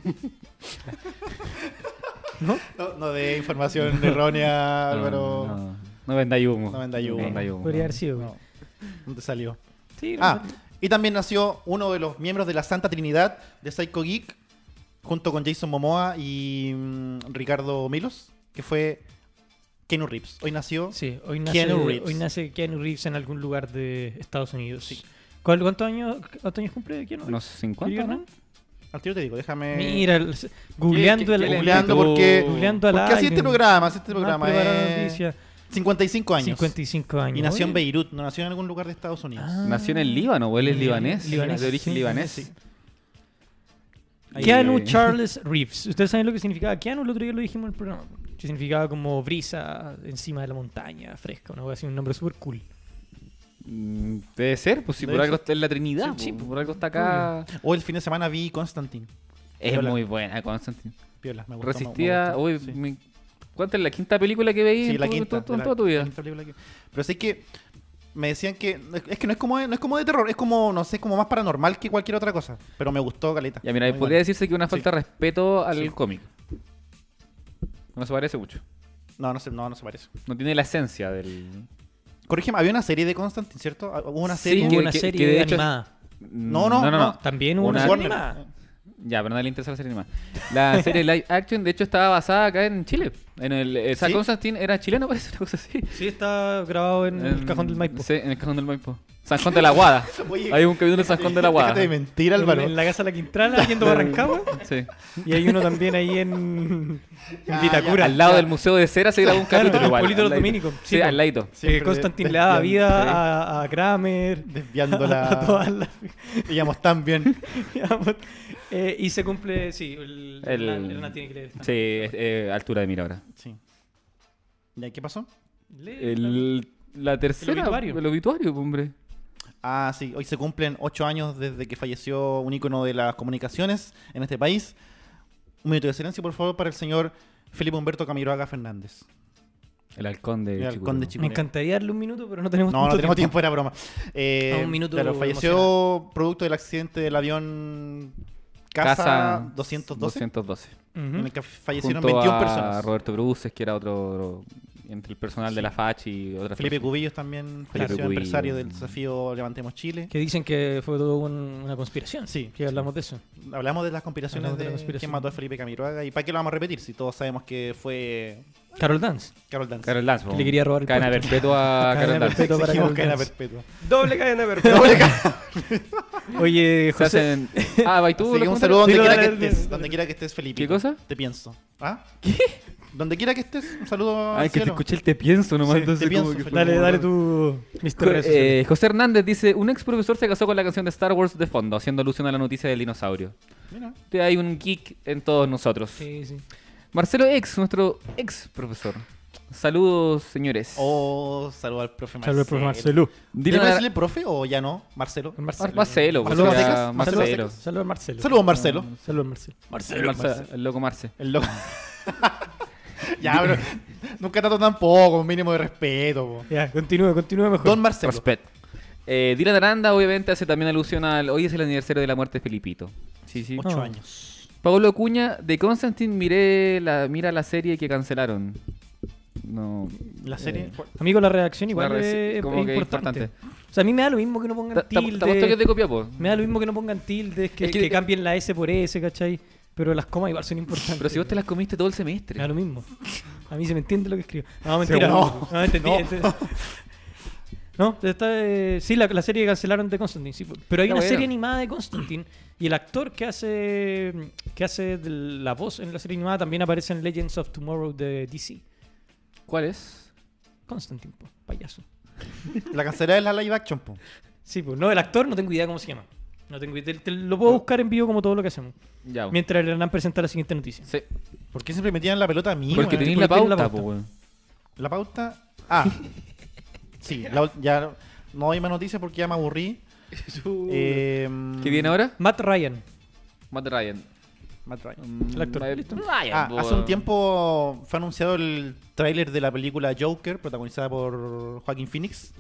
¿No? No, no de información errónea, No, Álvaro. No, no, no vendáis humo. No vendáis humo. No vendáis humo. Podría haber sido. No. ¿Dónde salió? Sí, Ah, y también nació uno de los miembros de la Santa Trinidad de Psycho Geek, junto con Jason Momoa y mm, Ricardo Milos, que fue Keanu Reeves. Hoy nació... sí, hoy nace, Keanu Reeves. hoy nace Keanu Reeves en algún lugar de Estados Unidos. ¿Cuál- ¿Cuántos años, cuántos años cumple Keanu Reeves? Unos cincuenta, ¿no? Al tiro te digo, déjame... Mira, el- googleando, ¿Qué- el, qué- qué Googleando lentitud? porque... googleando al Porque así aire. este programa, así este Más programa. preparada eh, noticia. cincuenta y cinco años. cincuenta y cinco años. Y nació en Oye. Beirut, no nació en algún lugar de Estados Unidos. Ah. Nació en el Líbano, o él es Li- libanés. libanés, De origen sí, libanés. sí. Ahí- Keanu eh, Charles Reeves. ¿Ustedes saben lo que significaba Keanu? El otro día lo dijimos en el programa. Que significaba como brisa encima de la montaña, fresca. Una cosa así, un nombre súper cool. mm, Debe ser, pues si Debe por algo ser. está en la Trinidad. Sí, pues, sí, por algo está acá. O el fin de semana vi Constantine. Es Piola. muy buena, Constantine. Piola, me gustó. me- me Resistía. gustó, Uy, sí. me- ¿cuánta es la quinta película que veí Sí, en, la tu- quinta. tu- tu- en la- toda tu la vida? quinta película que- Pero sí que me decían que es que no es como no es como de terror, es como no sé, como más paranormal que cualquier otra cosa, pero me gustó caleta. Ya, mira, Muy podría buena. decirse que una falta de respeto al Sí. cómic. No se parece mucho. No, no se, no, no se parece. No tiene la esencia del. Corrígeme, había una serie de Constantine, ¿cierto? Hubo una Sí, serie Hubo que- una que- serie que de hecho- animada. No, no, no. También hubo Una- una, serie Warner. animada. Ya, pero no le interesa la serie animada. La serie live action, de hecho, estaba basada acá en Chile. En el, o sea, ¿Sí? Constantine era chileno, parece una cosa así. Sí, está grabado en el En- cajón del Maipo. Sí, en el cajón del Maipo. San Juan de la Guada. Oye, Hay un capítulo de San Juan de la Guada. Déjate de mentir, En, Álvaro. en la casa de la Quintrala, yendo a Barrancagua. Sí. Y hay uno también ahí en, en Ya, Vitacura. Al lado del Museo de Cera se grabó un Claro, capítulo el igual. Polito de al los ladito. Dominicos. Sí, Sí, al po. ladito. Siempre que Constantine de- le daba desviando, vida sí. a, a Kramer. Desviando A la. todas las. Íbamos tan bien. digamos. Eh, y se cumple, sí, el, El- Hernán- Hernán tiene que leer esta. Sí, eh, eh, altura de mira ahora. Sí. ¿Y ahí qué pasó? Lee, El, la tercera. obituario. El obituario, hombre. Ah, sí, hoy se cumplen ocho años desde que falleció un ícono de las comunicaciones en este país. Un minuto de silencio, por favor, para el señor Felipe Humberto Camiroaga Fernández. El halcón de El halcón Chicureo. de Me Chicureo. encantaría darle un minuto, pero no tenemos No, tanto no tenemos tiempo, era broma. Eh, A un minuto claro, falleció producto del accidente del avión Casa, doscientos doce, doscientos doce. Ujú. en el que fallecieron Junto veintiuna a personas. Roberto Bruces, que era otro entre el personal Sí. de la F H y otras Felipe personas. Cubillos también, Felipe falleció Cubillos. empresario del desafío Levantemos Chile. Que dicen que fue todo un- una conspiración. Sí, Que hablamos de eso. Hablamos de las conspiraciones Hablamos de de, la conspiración. quién mató a Felipe Camiroaga. ¿Y para qué lo vamos a repetir? Si todos sabemos que fue Carol Dance. Carol Dance. Carol Dance, Que le quería robar el cadena puesto. perpetua a Cadena Carol Dance. perpetua para Exigimos Carol cadena Dance. perpetua. Doble cadena perpetua. Oye, Se José. hacen... Ah, ¿vai tú? Así que los un saludo donde Dilo, quiera dale, que dale, estés. dale. Donde quiera que estés, Felipe. ¿Qué cosa? Te pienso. ¿Ah? ¿Qué? Donde quiera que estés, un saludo Ay, al que te cielo. escuché el te pienso nomás. Sí, entonces te como pienso, que Felipe. fue Dale, como- dale tu mister Jo- Redes sociales. eh, José Hernández dice, un ex profesor se casó con la canción de Star Wars de fondo, haciendo alusión a la noticia del dinosaurio. Mira. Hay un geek en todos nosotros. Sí, sí. Marcelo Ex, nuestro ex profesor. Saludos, señores. Oh, saludo al profe Marcelo. Saludos, profe Marcelo. Dile ¿Debe a- decirle profe o ya no? Marcelo. Marcelo. Marcelo, pues, Saludos a era secas, Marcelo. Marcelo. Saludos, Marcelo. Saludos, Marcelo. Saludos, Marcelo. El, Marce- el loco Marce. El loco. Ya, pero nunca tanto tampoco, un mínimo de respeto. Po. Ya, continúe, continúe mejor. Don Marcelo. Respect. Eh, Dylan Aranda, obviamente, hace también alusión al. Hoy es el aniversario de la muerte de Felipito. Sí, sí. Ocho No. años. Pablo Acuña, de Constantine miré la, mira la serie que cancelaron. No. La serie. Eh, Amigo, la redacción igual La re- es, es como que importante. importante. O sea, a mí me da lo mismo que no pongan Te te- te apuesto que es tilde. de Copiapó. Me da lo mismo que no pongan tildes, que, Es que- que cambien la S por S, ¿cachai? Pero las comas igual son importantes. Pero si vos te las comiste todo el semestre. Me da lo mismo. A mí se me entiende lo que escribo. No, mentira. no. No, no entendí. No. entendí. No, está, eh, sí, la, la serie que cancelaron de Constantine, sí. Pero hay Está una buena. serie animada de Constantine y el actor que hace que hace de la voz en la serie animada también aparece en Legends of Tomorrow de D C. ¿Cuál es? Constantine, po, payaso. La cancelada es la live action, po. Sí, pues no, el actor no tengo idea cómo se llama. No tengo idea. Te- te lo puedo buscar en vivo como todo lo que hacemos. Ya. Mientras le Hernán presenta la siguiente noticia. Sí. ¿Por qué siempre metían la pelota a mí? Porque weón? tenéis porque la tiene la pauta, pauta. po, weón. La pauta. Ah. Sí, la- ya no hay más noticias porque ya me aburrí. Eh, ¿Qué viene ahora? Matt Ryan. Matt Ryan. Matt Ryan. Mm, El actor. Matt Listo. Ryan, Ah, po, hace un weón. tiempo fue anunciado el tráiler de la película Joker, protagonizada por Joaquin Phoenix.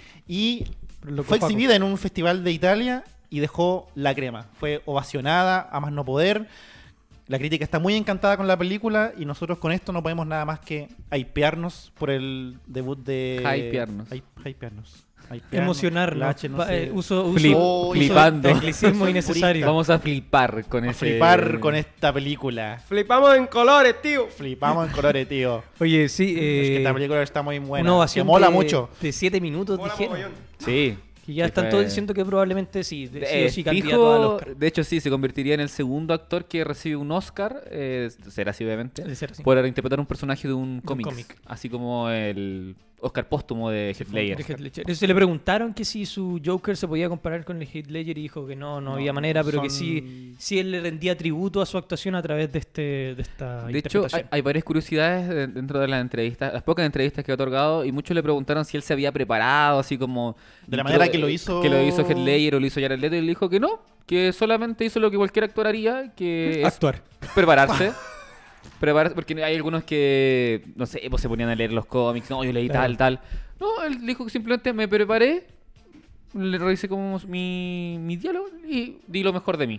Y Loco fue Paco. exhibida en un festival de Italia y dejó la crema. Fue ovacionada a más no poder. La crítica está muy encantada con la película y nosotros con esto no podemos nada más que hypearnos por el debut de... Hypearnos. Hy- Hypearnos. Hypearnos. Emocionarnos. La H no Va- sé. eh, uso, uso, Flip- Oh, uso flipando. de anglicismo Soy innecesario. Vamos a flipar con A ese. flipar con esta película. Flipamos en colores, tío. Flipamos en colores, tío. Oye, sí. Es que Eh, esta película está muy buena. una ovación que mola de, mucho. de siete minutos, Mola dijeron. mogollón. Sí. Que ya Sí, están fue- todos diciendo que probablemente sí, de, sí Eh, o sí fijo, candidato al Oscar. de hecho, sí, se convertiría en el segundo actor que recibe un Oscar, eh, será así obviamente, De ser así. por interpretar un personaje de un un cómic, cómic. así como el Oscar póstumo de Heath Ledger. De Heath Ledger. Se le preguntaron que si su Joker se podía comparar con el Heath Ledger y dijo que no, no, No, había manera, pero que son- sí, sí él le rendía tributo a su actuación a través de este de esta De hecho, hay, interpretación. hay varias curiosidades de- dentro de las entrevistas, las pocas entrevistas que ha otorgado, y muchos le preguntaron si él se había preparado, así como... De la intro- manera que lo hizo- Que lo hizo Heath Ledger o lo hizo Jared Leto, y él dijo que no, que solamente hizo lo que cualquier actor haría, que es Actuar. prepararse. Prepararse, porque hay algunos que, no sé, pues se ponían a leer los cómics, no, yo leí Claro. tal, tal. No, él dijo que simplemente me preparé, le revisé como mi, mi diálogo y di lo mejor de mí.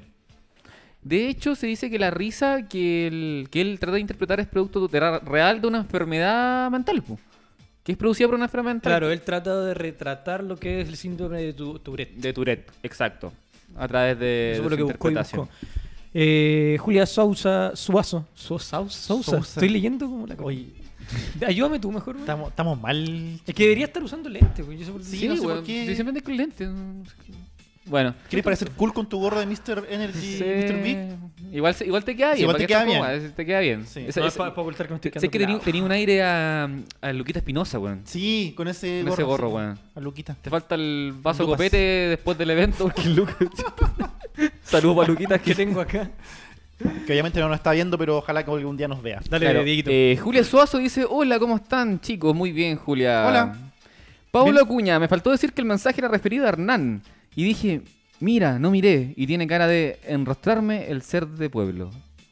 De hecho, se dice que la risa que él, que él trata de interpretar es producto de ra- real de una enfermedad mental, pu, que es producida por una enfermedad mental. Claro, él trata de retratar lo que es el síndrome de tu- Tourette. De Tourette, exacto. A través de, Eso de fue lo su que buscó y interpretación. buscó. Eh, Julia Sousa, Suazo. Su- Sau- Sousa. Sousa. Estoy leyendo como la... Oye, Ayúdame tú mejor, güey. estamos, estamos mal. Es que debería estar usando lentes, güey. Yo sé por qué- Sí, Sí, no sé por weón, qué. sí, siempre ando con lentes. no sé qué. Bueno. ¿Quieres parecer cool con tu gorro de mister Energy, Sí. mister Big? Igual, se- igual te queda Sí, bien. igual ¿para te qué queda estás bien. cómoda? Te queda bien. Sí. Esa- No, es esa- para ocultar que me estoy sé que tenía, quedando tenía un aire a, a Luquita Espinosa, weón. Sí, con ese Con gorro. ese gorro, sí. weón. A Luquita. Te falta el vaso Lucas. copete después del evento porque Lucas. Saludos para Luquita. que tengo acá. Que obviamente no nos está viendo, pero ojalá que algún día nos vea. Dale, Claro, Dieguito. eh, Julia Suazo dice: Hola, ¿cómo están, chicos? Muy bien, Julia. Hola. Pablo Bien. Acuña, me faltó decir que el mensaje era referido a Hernán. Y dije: Mira, no miré. Y tiene cara de enrostrarme el ser de pueblo.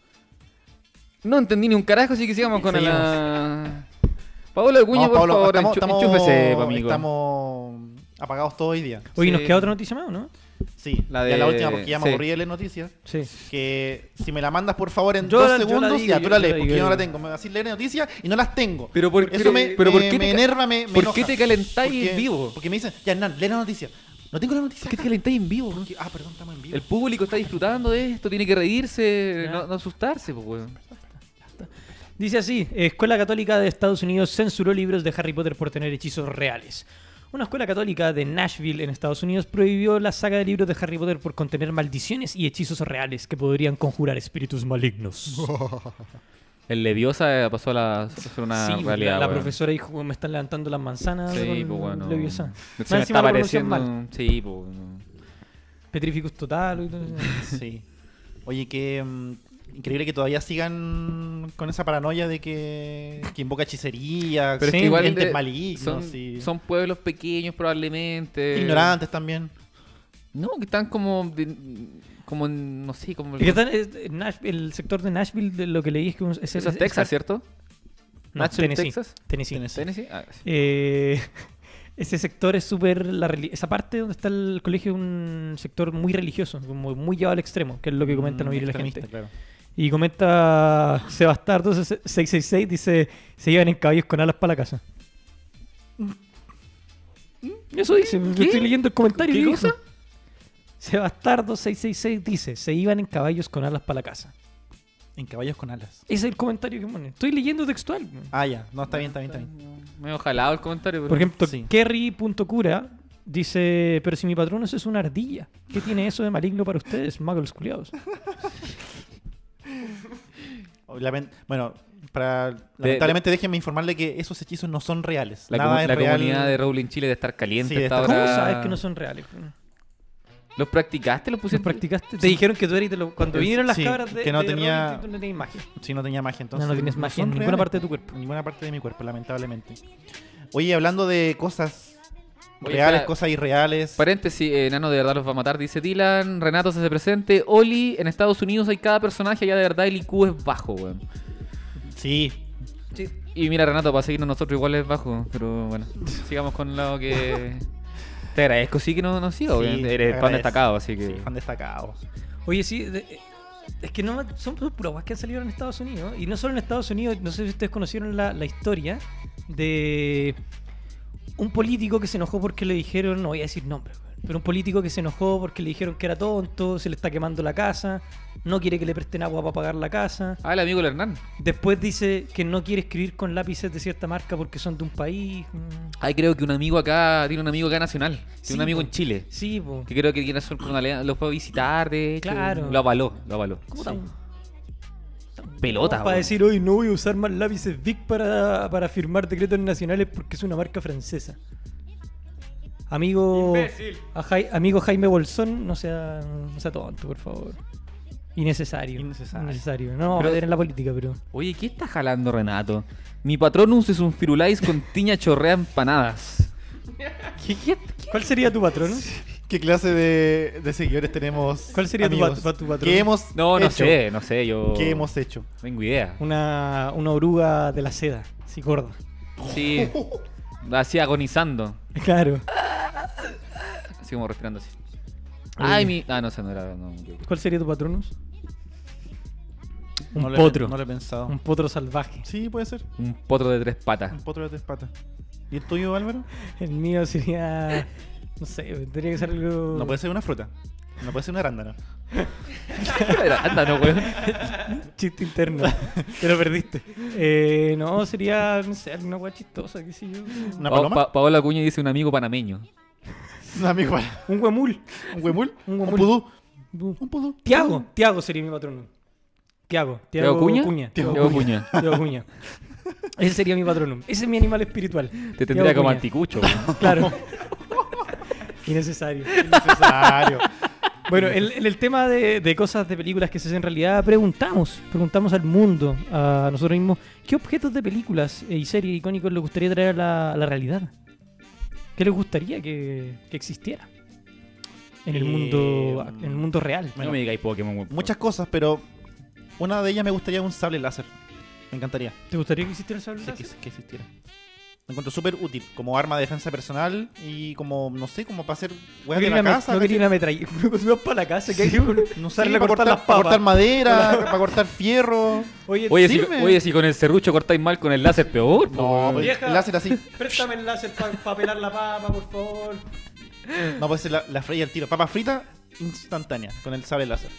No entendí ni un carajo, así que sigamos con Seguimos. la. Pablo Acuña, Vamos, por Pablo, favor, estamos, enchu- estamos- enchúfese, pa' amigo. estamos apagados todo hoy día. Oye, ¿nos Sí. queda otra noticia más o no? Sí, La ya la de- última porque ya me sí. aburrí de leer noticias. Sí. Que si me la mandas por favor en Yo dos la- yo la segundos, digo, ya yo tú la la lees, digo, porque yo no yo la la tengo. Me vas a leer noticias y no las tengo. Pero por, Eso pero- me, pero me- ¿por qué me te, enerva, me, me ¿por enoja. qué te calentáis Porque- en vivo? Porque me dicen, ya Hernán, lee la noticia. No tengo la noticia. ¿Por qué te acá. calentáis en vivo? Porque- Ah, perdón, estamos en vivo. El público está disfrutando de esto, tiene que reírse, Ya. no, no asustarse, pues, weón. Dice así, Escuela Católica de Estados Unidos censuró libros de Harry Potter por tener hechizos reales. Una escuela católica de Nashville, en Estados Unidos, prohibió la saga de libros de Harry Potter por contener maldiciones y hechizos reales que podrían conjurar espíritus malignos. El Leviosa pasó a, la, a ser una Sí, realidad, la, la weón. profesora dijo, me están levantando las manzanas. Sí, con pues bueno. Leviosa. Se Más me encima está lo pronuncian pareciendo. mal. Sí, pues. bueno. Petrificus total. y todo eso. Sí. Oye, que mm, increíble que todavía sigan con esa paranoia de que, que invoca hechicería, Pero es Sí, que igual entes de- malignos, son, sí. son pueblos pequeños probablemente. ignorantes también. No, que están como. de- como en- no sé, como. Y que están- es- en Nash- el sector de Nashville, de lo que leí es que un- es, Eso es Texas, ¿cierto? No, Nashville, Tennessee. Texas. Tennessee. Tennessee. Tennessee. Ah, sí. Eh, ese sector es súper... la reli- Esa parte donde está el colegio es un sector muy religioso, como muy llevado al extremo, que es lo que comenta la Mm, mayoría de la extremista, gente. claro. Y comenta Sebastardo seiscientos sesenta y seis, dice, se llevan en caballos con alas para la casa. Eso dice, ¿Qué? estoy leyendo el comentario. ¿Qué que cosa? dijo. Sebastardo seiscientos sesenta y seis dice, se iban en caballos con alas para la casa. En caballos con alas. Ese es el comentario que pone. Estoy leyendo textual. Ah, ya. No, está bien, está bien, está bien. Medio jalado el comentario. Pero... Por ejemplo, Sí. Kerry.cura dice, pero si mi patrón es una ardilla, ¿qué tiene eso de maligno para ustedes, magos culiados? Lamen- Bueno, para, lamentablemente déjenme informarle que esos hechizos no son reales. La, Nada comu- es la real. comunidad de Rowling Chile de estar caliente Sí, de hasta estar- ¿Cómo ahora. sabes que no son reales? ¿Los practicaste? ¿Los ¿Los pusiste? practicaste? Te dijeron que tú eres de lo- cuando Es- vinieron las sí, cabras de, que no de tenía- Rowling, tú no tenías magia. Sí, no tenía magia, entonces. no, no tienes magia en son ninguna reales. parte de tu cuerpo. En ninguna parte de mi cuerpo, lamentablemente. Oye, hablando de cosas Oye, reales, espera. cosas irreales. Paréntesis, eh, Nano de verdad los va a matar, dice Dylan. Renato se hace presente. Oli, en Estados Unidos hay cada personaje, allá de verdad el I Q es bajo, weón. Sí, Y mira, Renato, para seguirnos nosotros igual es bajo, pero bueno, sigamos con lo que. Te agradezco, sí que no nos siga, Sí, obviamente. Eres fan agradezco. destacado, así que. sí, fan destacado. Oye, sí, de- eh, es que no son puras guas que han salido en Estados Unidos. Y no solo en Estados Unidos, no sé si ustedes conocieron la, la historia de un político que se enojó porque le dijeron, no voy a decir nombre, weón, pero un político que se enojó porque le dijeron que era tonto, se le está quemando la casa, no quiere que le presten agua para pagar la casa. Ah, el amigo del Hernán. Después dice que no quiere escribir con lápices de cierta marca porque son de un país. mm. Ay, creo que un amigo acá, tiene un amigo acá nacional. Tiene Sí, un amigo po. en Chile. Sí, po. Que creo que tiene azul con alea- lo fue a visitar, de hecho. Claro. Lo avaló, lo avaló. ¿Cómo Sí. tan- Pelota, Para weón. decir hoy no voy a usar más lápices Bic para, para firmar decretos nacionales porque es una marca francesa. Amigo, a Jai- amigo Jaime Bolsón, no sea, no sea tonto, por favor. Innecesario. Innecesario. Innecesario. No vamos a Pero- meter en la política, pero. Oye, ¿qué está jalando Renato? Mi patronus es un firulais con tiña chorrea empanadas. ¿Qué, qué, qué? ¿Cuál sería tu patrón? ¿Qué clase de, de seguidores tenemos? ¿Cuál sería tu amigos? pat- tu patrón? ¿Qué hemos No, no hecho? sé, no sé, yo. ¿Qué hemos hecho? No tengo idea. Una, una oruga de la seda, así gorda. Sí. Así agonizando. Claro. Así como respirando así. Oye. Ay, mi. Ah, no sé, no era. No, yo- ¿Cuál sería tu patronus? Un No lo he- potro. no lo he pensado. Un potro salvaje. Sí, puede ser. Un potro de tres patas. Un potro de tres patas. ¿Y el tuyo, Álvaro? El mío sería. No sé, tendría que ser algo. No puede ser una fruta. No puede ser una arándana. Anda, no, weón. Chiste interno. Te lo perdiste. Eh, no, sería, no sé, alguna weá chistosa, qué sé yo. ¿Una Pa- paloma? Pa- Paola Acuña dice un amigo panameño. Un amigo para- Un huemul. ¿Un huemul? Un ¿Un huemul. pudú? Un pudú. Tiago. Tiago sería mi patrono. Tiago. ¿Tiago Cuña? Cuña. Tiago Tiago Cuña. Tiago Cuña. Ese sería mi patrono. Ese es mi animal espiritual. Te tendría Tiago como Cuña. anticucho, weón. Claro. Innecesario. Innecesario. Bueno, el- en el tema de, de cosas de películas que se hacen realidad, preguntamos, preguntamos al mundo, a nosotros mismos, ¿qué objetos de películas y series icónicos les gustaría traer a la, a la realidad? ¿Qué les gustaría que, que existiera en el Eh, mundo en el mundo real? No me digáis Pokémon, weón. Muchas cosas, pero una de ellas me gustaría un sable láser. Me encantaría ¿Te gustaría que existiera el sable sí, que, láser? que existiera. Lo encuentro súper útil como arma de defensa personal y como, no sé, como para hacer No weas de quería la una, casa. no ¿cachai? quería una metralla. Vas para la casa, que hay Sí, con- no sé, usarla para cortar, las para cortar papas. madera, para cortar fierro. Oye, Oye, si, sirve. oye, si con el serrucho cortáis mal, con el láser peor. po, No, weón. pues, Vieja. el láser así. préstame el láser para pelar la papa, por favor. No, puede ser la, la freya al tiro. Papa frita instantánea con el sable láser.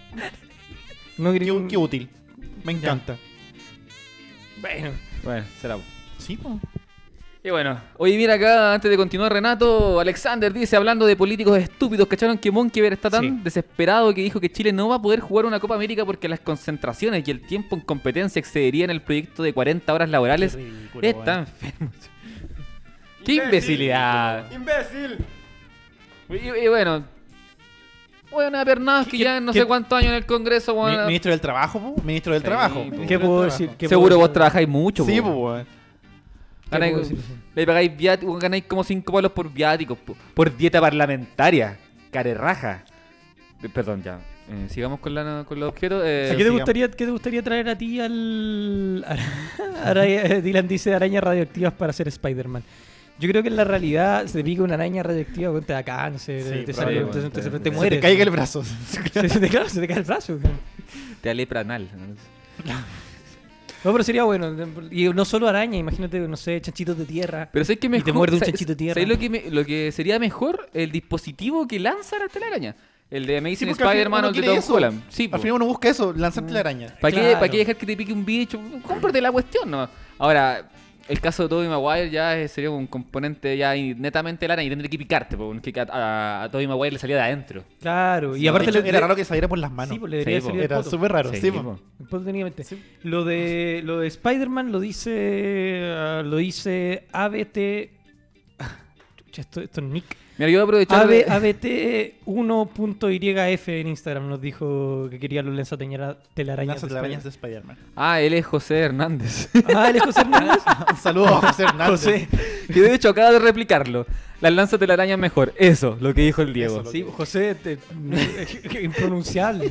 No Qué, quería un... qué útil. Me encanta. Bueno, Bueno, será. Sí, pues. Y bueno, oye, mira acá, antes de continuar, Renato, Alexander dice, hablando de políticos estúpidos, ¿cacharon que Monkever está tan Sí. desesperado que dijo que Chile no va a poder jugar una Copa América porque las concentraciones y el tiempo en competencia excederían el proyecto de cuarenta horas laborales? Qué ridículo, Está weón. enfermo. ¡Qué imbecilidad! ¡Imbécil! Y, y bueno, bueno, Pernadas que ¿Qué- ya no qué- sé cuántos años en el Congreso, Mi- bueno, Ministro del Trabajo, po. Ministro del Sí, Trabajo. po. Ministro ¿qué del puedo Trabajo. decir? ¿Qué seguro puedo vos decir? trabajáis mucho. Sí, po. pues, weón. ¿Qué Ganáis- puedo decir? Sí. Le pagáis viáticos, ganáis como cinco palos por viáticos, po- por dieta parlamentaria. Carerraja. Eh, Perdón, ya. Eh, sigamos con, la, con los objetos. eh, ¿Qué te, sigamos. gustaría, ¿Qué te gustaría traer a ti al... Araña- Dylan dice arañas radioactivas para ser Spider-Man. Yo creo que en la realidad se te pica una araña radioactiva, weón, te da cáncer, Sí, te, sale, te, probablemente. te- te- te Se te mueres. Se te caiga el brazo. Se, se te, claro, se te cae el brazo. Te alepra anal. No, pero sería bueno. Y no solo araña, imagínate, no sé, chanchitos de tierra. Pero sé que Y mejor. te muerde un sa- chanchito de tierra. ¿sabes lo que, me- lo que sería mejor? El dispositivo que lanza la telaraña. El de Amazing Sí, porque al fin Spider-Man uno o el de quiere Tom eso. Holland. Sí, Al po. final uno busca eso, lanzarte la araña. ¿Para qué, Claro. ¿Para qué dejar que te pique un bicho? Cómprate la cuestión, ¿no? Ahora, el caso de Tobey Maguire ya es- sería un componente ya y netamente la araña y tendría que picarte, porque a, a, a Tobey Maguire le salía de adentro. Claro, y Y aparte aparte le- era raro que saliera por las manos. Sí, pues le debería Sí, salir po. el Era poto. súper raro. Sí, Sí, po. po. El poto técnicamente. Lo de lo de Spider-Man lo dice ah, lo dice A B T. Chucha, esto, esto es Nick. Mira, yo voy a aprovechar. de- A B T uno punto Y F en Instagram nos dijo que quería los lanzatelarañas telarañas. Lanzas de telarañas de Spider-Man. Spider-Man. Ah, él es José Hernández. Ah, él es José Hernández. Un saludo a José Hernández. José. que de hecho acaba de replicarlo. Las lanzas telarañas mejor. Eso, lo que dijo el Diego. Eso, lo Sí, José, te- impronunciable.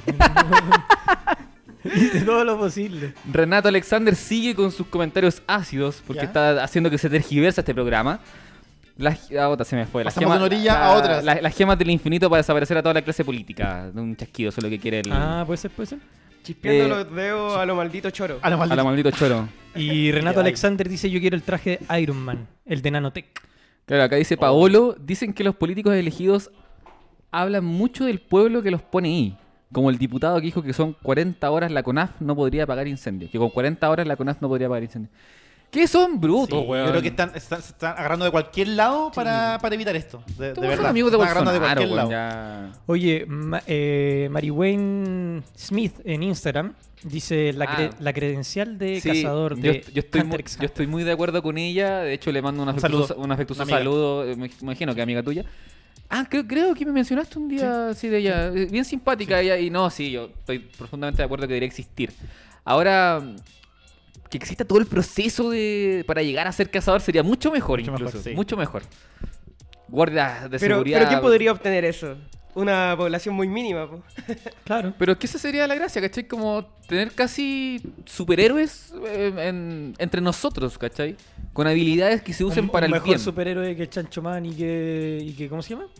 Dice todo lo posible. Renato Alexander sigue con sus comentarios ácidos porque ¿Ya? está haciendo que se tergiversa este programa. Las, ah, otra se me fue. Las Pasamos de una orilla la- a otras. la- las gemas del infinito para desaparecer a toda la clase política. De un chasquido, eso es lo que quiere el, Ah, puede ser, puede ser. Chispeando Eh, los dedos a lo maldito choro. A lo a maldito. la maldito choro. Y Renato Ay. Alexander dice: yo quiero el traje de Iron Man, el de Nanotech. Claro, acá dice Paolo, dicen que los políticos elegidos hablan mucho del pueblo que los pone ahí. Como el diputado que dijo que son cuarenta horas la CONAF no podría apagar incendios. Que con cuarenta horas la CONAF no podría apagar incendios. ¿Qué son brutos, Sí, weón? yo creo que están, están- se están agarrando de cualquier lado para, para evitar esto. De, de Todos verdad. son amigos de Se están agarrando de Bolsonaro, cualquier weón, lado. ya. Oye, Ma eh, Mary Wayne Smith en Instagram dice la, cre- Ah. la credencial de Sí, cazador yo, de est- yo estoy Hunter muy, x yo Hunter. estoy muy de acuerdo con ella. De hecho, le mando un Un afectuoso, saludo. un afectuoso Una amiga. saludo. eh, Me me imagino que amiga tuya. Ah, creo, creo que me mencionaste un día así de ella. eh, Bien simpática ella. Y no, sí, yo estoy profundamente de acuerdo que debería existir. Ahora, que exista todo el proceso de para llegar a ser cazador sería mucho mejor, Mucho incluso. mejor, sí. Mucho mejor. Guardias de Pero, seguridad. pero ¿quién podría obtener eso? Una población muy mínima, po. Claro. Pero es que esa sería la gracia, ¿cachai? Como tener casi superhéroes eh, en- entre nosotros, ¿cachai? Con habilidades que se usen un, para un el mejor bien. superhéroe que Chancho Man y que, y que ¿cómo se llama?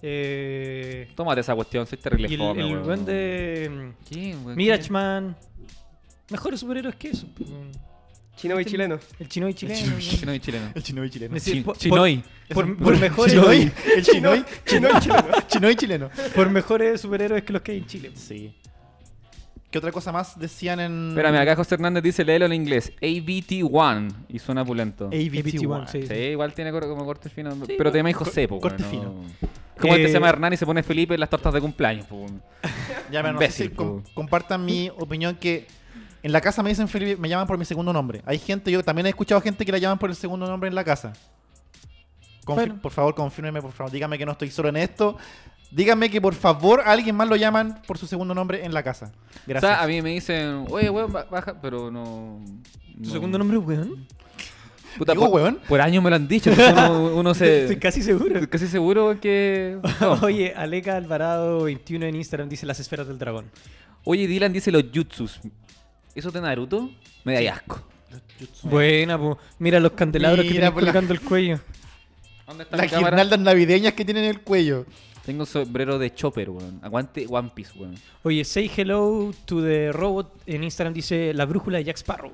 Eh, Tómate esa cuestión, soy terrible y el, fome, el weón. buen de ¿Quién, weón? Mirage ¿Quién? Man. Mejores superhéroes que eso. pues, Chino y chileno. El chinoy chileno. Chinoy chileno. El chinoy chileno. Es decir, Chi- por- Chinoy. Por, por mejores, Chinoy. El chinoy. Chino y chileno. Chinoy chileno. por mejores superhéroes que los que hay en Chile. Sí. ¿Qué otra cosa más decían en. Espérame, acá José Hernández dice, léelo en inglés. A B T uno. Y suena pulento. A B T uno. sí. Sí, igual tiene cor- como corte fino. Sí, pero te llamáis co- José, po, corte weón, fino. no. Como este Eh, se llama Hernán y se pone Felipe en las tortas de cumpleaños, po, weón. Ya, pero no sé Imbécil, si com- po. compartan mi opinión que en la casa me dicen Felipe, me llaman por mi segundo nombre. Hay gente, yo también he escuchado gente que la llaman por el segundo nombre en la casa. Confi- Bueno. Por favor, confírmeme, por favor, dígame que no estoy solo en esto. Díganme que por favor a alguien más lo llaman por su segundo nombre en la casa. Gracias. O sea, a mí me dicen, oye, weón, ba- baja, pero no... ¿Tu no- segundo nombre es weón? Puta, Digo, por, weón. por años me lo han dicho, entonces uno, uno se... Estoy casi seguro. Estoy casi seguro que... no. Oye, Aleca Alvarado veintiuno en Instagram dice las esferas del dragón. Oye, Dylan dice los jutsus. ¿Eso de Naruto? Me da asco. Los jutsu. Buena, po. Mira los candelabros que Mira, tienen por la- colgando el cuello. ¿Dónde está Las mi cámara? guirnaldas navideñas que tienen en el cuello. Tengo un sombrero de Chopper, weón. Aguante One Piece, weón. Oye, say hello to the robot en Instagram dice la brújula de Jack Sparrow.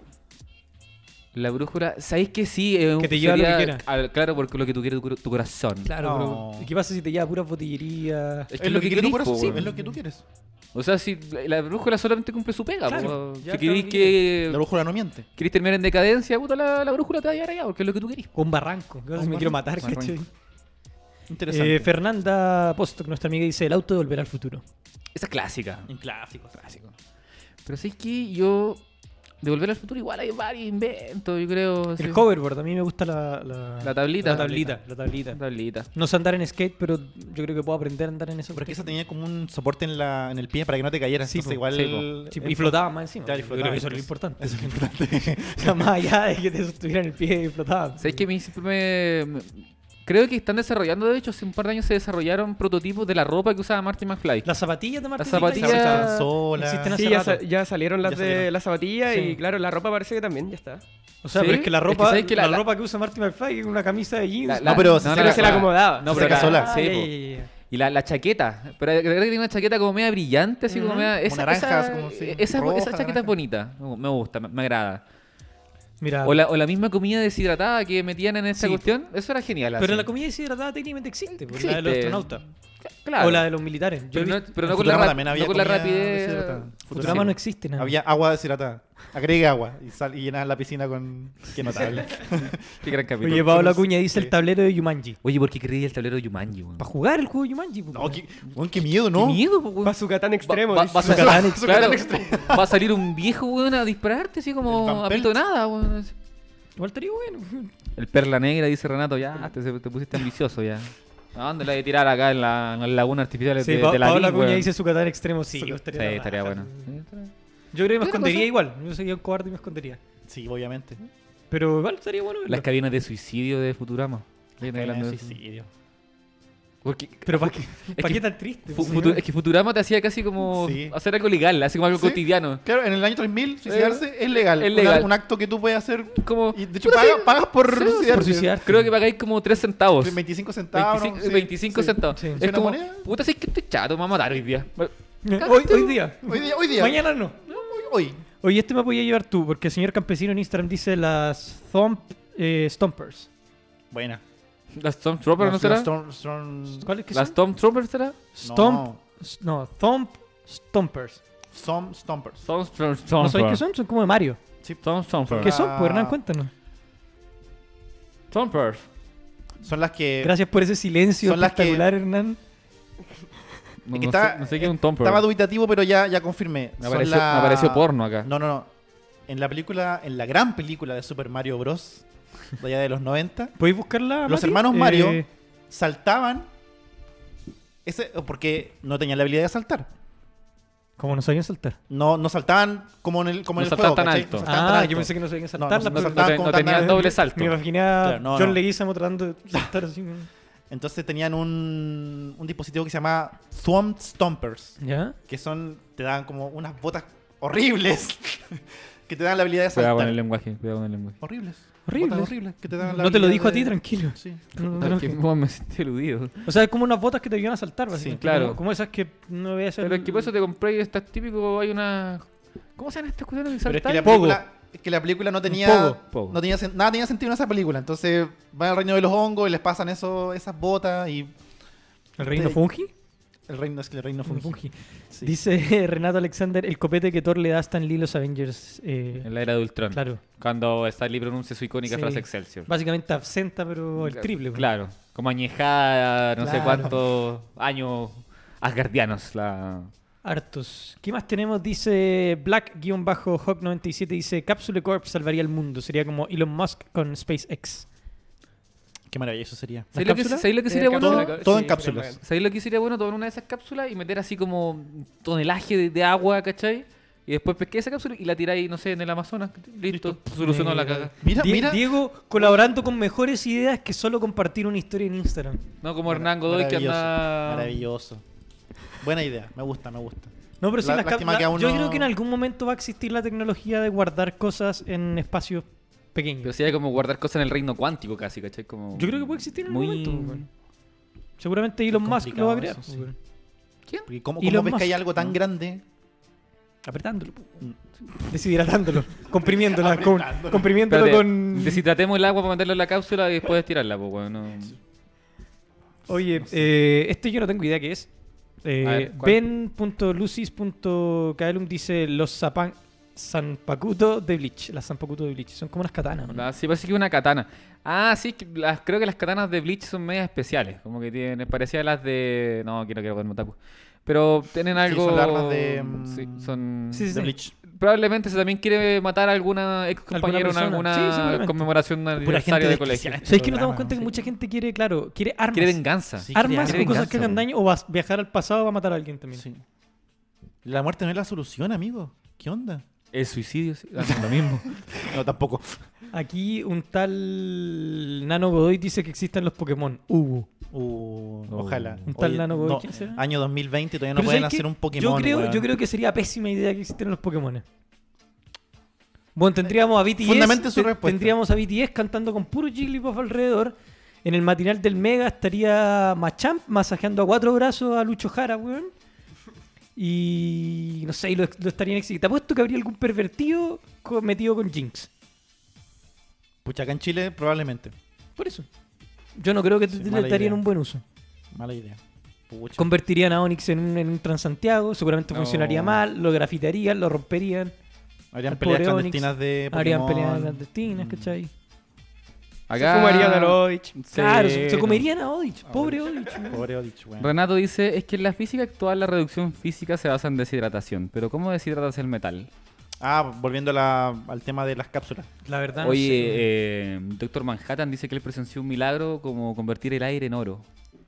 La brújula, ¿sabéis que sí? Es un- Que te lleva lo que sería- quiera. al- claro, porque lo que tú quieres tu, tu corazón. Claro, No. pero ¿qué pasa si te lleva puras botillerías? Es Es lo que quiere tu querís, corazón, po, sí, weón. es lo que tú quieres. O sea, si la, la brújula solamente cumple su pega, Claro, po. ya Si está queréis lo que La brújula no miente. queréis terminar en decadencia, puta, la, la brújula te va a llevar allá, porque es lo que tú querís. O un barranco. ¿Qué pasa si Un me quiero barranco. matar, Barranco. ¿cachai? Interesante. Eh, Fernanda Postock, nuestra amiga, dice el auto de volver al futuro. Esa es clásica. Un clásico. Clásico. Pero sí que yo, de Volver al Futuro, igual hay varios inventos, yo creo. sí. El hoverboard, a mí me gusta la, la, La tablita. La tablita, la tablita. Tablita. No sé andar en skate, pero yo creo que puedo aprender a andar en eso. Porque esa tenía como un soporte en, la, en el pie para que no te cayeras. Sí, Entonces po, igual... Sí, y flotaba más encima. Claro, y Yo creo flotaba, que eso es lo eso- importante. Eso es lo importante. O sea, más allá de que te sostuviera en el pie y flotaba. ¿Sabes que a mí siempre me, me- Creo que están desarrollando, de hecho, hace un par de años se desarrollaron prototipos de la ropa que usaba Marty McFly. Las zapatillas de Martin Las zapatillas- McFly Estaban solas. existen hace Sí, ya, rato. sa- ya salieron las Ya de salieron. las zapatillas Sí. y claro, la ropa parece que también, ya está. O sea, Sí, pero es que la es que ropa, sabes que la, la- la- ropa que usa Marty McFly es una camisa de jeans. La- No, pero se- Pero se la acomodaba. No, Se pero seca la- sola. sí, Ah, po. ya, ya, ya. Y la, la chaqueta. Pero creo que tiene una chaqueta como media brillante, así como Ujú. media. Como Esa, naranjas, esa, como sí, esa, roja, esa chaqueta naranja. es bonita. Me me gusta, me, me agrada. Mira, O la, o la misma comida deshidratada que metían en esta Sí. cuestión. Eso era genial. pero así. la comida deshidratada técnicamente existe, pues, la de los Existe. astronautas. Claro. O la de los militares. Yo Pero he no, visto- pero no en con la, Futurama rap- también había no con la comida rapidez. deshidratada. Futurama no existe nada. Había agua deshidratada. Agregue agua y, sal, y llenas la piscina con... Qué notable. Qué gran capítulo. Oye, Paola Acuña Sí. dice el tablero de Yumanji. Oye, ¿por qué creí el tablero de Yumanji, weón? Para jugar el juego de Yumanji. pues, no, weón. qué, weón, qué miedo, ¿no? Qué miedo, po, weón. Bazooka extremo. Va, va- dice. va a salir- Zucatán claro, extremo. va a salir un viejo, weón, a dispararte así El como Van a pito de Pelt. nada, weón. Igual estaría bueno. El perla negra, dice Renato, ya, te, te pusiste ambicioso ya. ¿A dónde la de tirar acá en la, en la laguna artificial Sí, de, Pa- de la Paola Lin, Acuña weón? dice Zucatán extremo. Sí, Sí, estaría, Sí, la estaría raja. bueno. Yo creo que me ¿Qué otra escondería cosa? igual. Yo sería un cobarde y me escondería. Sí, obviamente. Pero igual estaría bueno verlo. Las cabinas de suicidio de Futurama. Viene hablando de eso. Suicidio. Porque Pero ¿para qué, ¿para que qué tan triste? Fu- pues, Futu- señor? es que Futurama te hacía casi como Sí. hacer algo legal, así como algo Sí. cotidiano. Claro, en el año tres mil suicidarse es legal. es Una- legal. Un acto que tú puedes hacer. Como, Y de hecho, puta, pagas, sí, pagas por sí, suicidarte. por suicidarte. creo que pagáis como tres centavos. veinticinco centavos. veinticinco, ¿no? Sí, veinticinco sí. centavos. Sí. Es ¿Una como, moneda? puta, si es que estoy chato, me va a matar hoy día. Hoy, hoy día. Hoy día, hoy día. Mañana no. No, hoy. hoy. Oye, este me podía llevar tú, porque el señor campesino en Instagram dice las Thump eh, Stompers. Buena. ¿Las Stormtroopers no Los- será? los Storm- Storm- ¿Cuáles que ¿Las son? Stormtroopers será? Stomp. No. s- No, Thump Stompers. Some Stompers. Stormtroopers. ¿No sabéis qué son? Son como de Mario. Stormtroopers. ¿Qué son? Ah. Pues Hernán, cuéntanos. Stormtroopers. Son las que. Gracias por ese silencio son las que- espectacular, Hernán. No, Es que no está- sé, no sé qué es un Tomper. Estaba dubitativo, pero ya, ya confirmé. Me Son apareció, la- me apareció porno acá. No, no, no. En la película, en la gran película de Super Mario Bros. De allá de los noventa, ¿Podéis buscarla? los Mati? hermanos Mario Eh, saltaban. Ese, porque no tenían la habilidad de saltar. ¿Cómo no sabían saltar? No, no saltaban como en el, como en No el juego. saltaban tan ¿cachai? alto. No saltaban tan Ah, alto. yo pensé que no sabían No, saltar. no- la no No, película. saltaban te- como no tan tenían alto. doble salto. Me imaginaba Claro, no, John no. Leguizamo tratando de saltar así. Entonces tenían un, un dispositivo que se llama Thumb Stompers. ¿Ya? Que son, te dan como unas botas horribles. Que te dan la habilidad de Cuidado con saltar. el lenguaje, cuidado con el lenguaje. Horribles. Horribles. Botas horribles. Que te dan la No te lo habilidad dijo a de- ti, tranquilo. Sí. No, no, Puta, no. que weón, me sentí eludido. O sea, es como unas botas que te ayudan a saltar, básicamente. claro. Como, como esas que no veas Pero es que por eso te compré estas típicos, hay una... ¿Cómo se llaman estas cuestiones de Pero es que la saltar? película, es que la película no tenía, Pogo. Pogo. no tenía sen- nada tenía sentido en esa película. Entonces van al reino de los hongos y les pasan eso, esas botas y ¿El reino Sí. Fungi? el reino es que el reino fungi. Fungi. Sí. Dice Renato Alexander, el copete que Thor le da a Stan Lee los Avengers. eh, En la era de Ultron. claro. Cuando Stan Lee pronuncia su icónica Sí. frase Excelsior. Básicamente absenta, pero el triple. pues. Claro. Como añejada, no sé Claro. cuántos años asgardianos. La... Hartos. ¿Qué más tenemos? Dice Black-Hawk noventa y siete, dice Capsule Corp salvaría el mundo. Sería como Elon Musk con SpaceX. Qué maravilloso sería. ¿Las ¿Sabéis lo, que, cápsulas? ¿sabéis lo que Eh, sería cápsula, bueno? Todo- sí, todo en pero cápsulas. bueno. ¿Sabéis lo que sería bueno? Tomar una de esas cápsulas y meter así como un tonelaje de, de agua, ¿cachai? Y después pesqué esa cápsula y la tiráis, no sé, en el Amazonas. Listo, solucionó la Eh, caga. Mira, Die- mira. Diego colaborando con mejores ideas que solo compartir una historia en Instagram. No como Hernán Godoy que Maravilloso, anda... Maravilloso. Buena idea, me gusta, me gusta. No, pero sí, La- las cap- lástima la- que aún yo no- creo que en algún momento va a existir la tecnología de guardar cosas en espacios pequeños. Pero sería como guardar cosas en el reino cuántico casi, ¿cachai? Como Yo creo que puede existir en muy... algún momento. weón. Seguramente Elon Musk lo va a crear. complicado eso, weón. Porque ¿Cómo, Elon cómo ves que hay Musk. algo tan grande? Apretándolo. Deshidratándolo. Comprimiéndolo. con- Apretándolo. comprimiéndolo Espérate, con... deshidratemos el agua para meterlo en la cápsula y después tirarla, pues, weón. No... Oye, eh, este yo no tengo idea qué es. Eh, A ver, ¿cuál? Ben punto lucis punto kaelum dice los zapan Zanpakuto de Bleach. Las Zanpakuto de Bleach. Son como unas katanas. ¿no? Ah, sí, parece que una katana. Ah, sí, que las, creo que las katanas de Bleach son medias especiales. Como que tienen, parecía las de... No, quiero quiero ponerme otaku. Pero tienen algo... son las armas de, mm, Sí, son... Sí, sí, De sí. Bleach. Probablemente se también quiere matar a alguna ex compañero en persona. alguna Sí, seguramente. conmemoración de Pura gente aniversario de desquiciada colegio. este ¿Sabéis que nos programa, damos cuenta ¿no? que Sí. mucha gente quiere, claro, quiere armas? Quiere venganza. Sí. Armas quiere o cosas venganza, que hagan weón. daño o vas viajar al pasado va a matar a alguien también. Sí. La muerte no es la solución, amigo. ¿Qué onda? El suicidio, sí. Ah, lo mismo. No, tampoco. Aquí un tal Nano Godoy dice que existen los Pokémon. Hugo. Uh, Oh. Ojalá. Un tal Oye, Nano Godoy, no, ¿quién será? año dos mil veinte todavía no Pero pueden ¿sabes hacer qué? un Pokémon. Yo creo, weón. yo creo que sería pésima idea que existieran los Pokémon. Bueno, tendríamos a B T S. Fundamente su te- respuesta. Tendríamos a B T S cantando con puro Jigglypuff alrededor. En el matinal del Mega estaría Machamp masajeando a cuatro brazos a Lucho Jara, weón. Y no sé, y lo, lo estarían exhibiendo. Te apuesto que habría algún pervertido co- metido con Jinx. Pucha, acá en Chile probablemente. Por eso. Yo no creo que Sí, te- le mala darían idea. un buen uso. Mala idea. Pucha. Convertirían a Onix en un, en un Transantiago, seguramente No. funcionaría mal, lo grafitearían, lo romperían, Harían al peleas pobre Onix, clandestinas de harían Pokémon. peleas clandestinas, Mm. ¿cachai? Acá... Se fumarían a Lodich. Claro, Sí, se, se no. comerían a Odich, pobre Odich. weón. Pobre Odich, weón. Renato dice, es que en la física actual la reducción física se basa en deshidratación. Pero ¿cómo deshidratas el metal? Ah, volviendo a la- al tema de las cápsulas. La verdad no Oye, sé. eh, Doctor Manhattan dice que él presenció un milagro como convertir el aire en oro.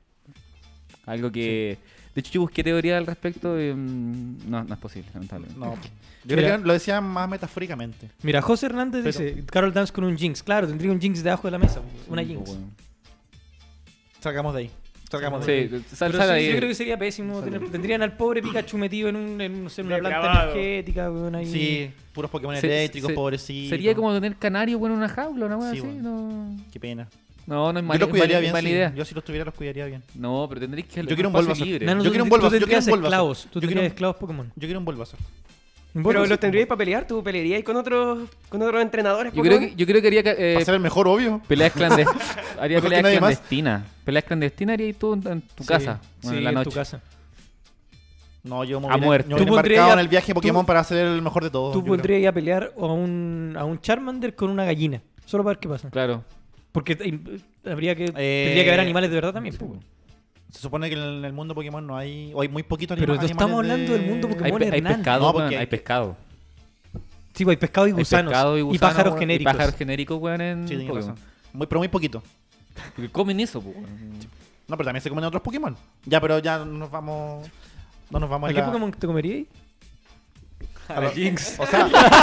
Algo que... De hecho, yo busqué teoría al respecto y mm, no, no es posible, lamentablemente. No. Yo Mira. creo que lo decía más metafóricamente. Mira, José Hernández Pero- dice, Carol Dance con un Jinx. Claro, tendría un Jinx debajo de la mesa. Una Sí, Jinx. pues, bueno. Salgamos de ahí. Salgamos de ahí. Sí, sal, Pero sal sí, ahí. yo creo que sería pésimo. tener- tendrían al pobre Pikachu metido en, un, en, no sé, en una planta Depravado. energética. weón, ahí. Sí, puros Pokémon Se- eléctricos, se- pobrecitos. Sería como tener canario bueno, en una jaula, una wea Sí, así. bueno. No, Qué pena. no, no es Yo mala, los es cuidaría mala- bien, mala sí. idea. Yo si los tuviera los cuidaría bien. No, pero tendréis que... Yo quiero un espacio Bulbasaur. libre. Nano, Yo tú- quiero un tú Bulbasaur, yo tendrías quiero un Bulbasaur. esclavos. Tú Yo quiero tendrías un- esclavos Pokémon. Yo quiero un Bulbasaur. Un Pero Bulbasaur. los tendríais para pelear, tú pelearías con otros con otros entrenadores. Yo creo, Pokémon? que, yo creo que haría eh, Para ser el mejor, obvio. peleas clandestinas. Haría Mejor que peleas nadie más. clandestinas. Peleas clandestinas harías tú en, en tu Sí, casa. Sí, en la en noche. tu casa. No, yo me A hubiera, muerte. yo Tú me hubiera pondrías- embarcado en el viaje tú- Pokémon para ser el mejor de todos. Tú yo creo. podrías ir a pelear a un, a un Charmander con una gallina. Solo para ver qué pasa. Claro. Porque eh, habría que, Eh, tendría que haber animales de verdad también. sí, po. po. Se supone que en el mundo Pokémon no hay... O hay muy poquitos Pero anima- no estamos animales hablando de- del mundo Hay, Pokémon. pe- hay Hernán. pescado, No, weón, porque- hay pescado. Sí, pues hay pescado y Hay gusanos. pescado y, y gusanos, pájaros weón, genéricos. Y pájaros genéricos, weón, en Sí, tienes Pokémon. razón. Muy, pero muy poquito. Porque comen eso, po, weón. No, pero también se comen otros Pokémon. Ya, pero ya no nos vamos... No nos vamos ¿A en qué la- Pokémon te comerías? A los Jinx. O sea,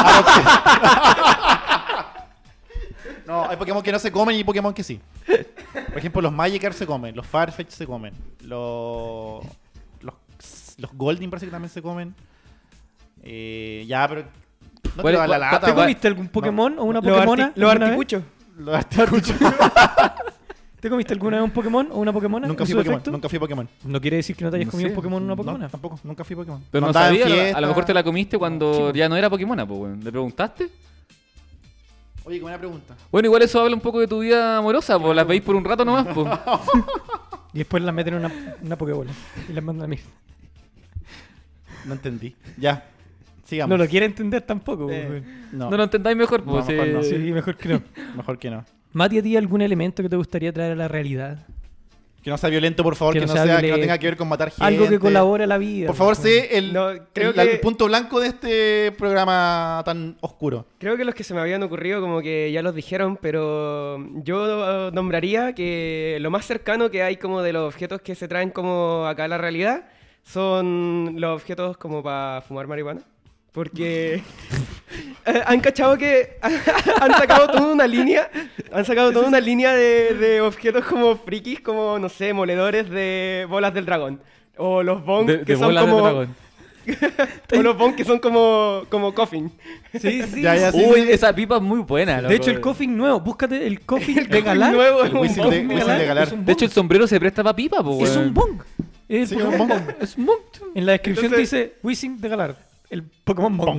a los que- No, hay Pokémon que no se comen y Pokémon que sí. Por ejemplo, los Magikarp se comen, los Farfetch se comen, los los, los Golding parece que también se comen. Eh, ya, pero no ¿Cuál te es- va la cuál- lata, ¿Te cuál- weón. comiste algún Pokémon o una Los, Pokémona? arti- los alguna vez? articuchos. Los articuchos. ¿Te comiste alguna vez un Pokémon o una Pokémona? Nunca en fui su Pokémon, defecto? nunca fui Pokémon. No quiere decir que no te hayas No comido sé. un Pokémon o una No, Pokémona. tampoco, nunca fui Pokémon. Pero no, andaba en sabía, a lo- a fiesta. lo mejor te la comiste cuando Sí, po. ya no era Pokémona, pues, weón. ¿Le preguntaste? Oye, qué buena pregunta. Bueno, igual eso habla un poco de tu vida amorosa, pues las veis por un rato nomás, pues. Y después las meten en una, una Pokébola y las mandan a mí. No entendí. Ya. Sigamos. No lo quiere entender tampoco. Eh. weón. No, No lo entendáis mejor, No, pues. mejor no. eh, Sí, mejor que no. mejor que no. Mati, ¿a ti algún elemento que te gustaría traer a la realidad? Que no sea violento, por favor, Que que, no no, sea sea, que no violento. tenga que ver con matar gente. Algo que colabore a la vida. Por favor, weón. sé el, No, creo el- que- el punto blanco de este programa tan oscuro. Creo que los que se me habían ocurrido como que ya los dijeron, pero yo nombraría que lo más cercano que hay como de los objetos que se traen como acá a la realidad son los objetos como para fumar marihuana. Porque eh, han cachado que han sacado toda una línea, han sacado toda una línea de, de objetos como frikis, como, no sé, moledores de bolas del dragón. O los bong De, que de son bolas de como... dragón. O los bong que son como, como coffin. Sí, sí. Ya, ya, sí, Uy, sí. esa pipa es muy buena. De loco. hecho, el coffin nuevo, búscate el coffin El de Galar. coffin nuevo es El un whistle bong. de, whistle de Galar. Es un De hecho, el sombrero se presta para pipa, po, Es weón. un bong. Es Sí, Pokémon un bong. bong. Es un bong. En la descripción Entonces- dice Wishing de Galar. El Pokémon bong.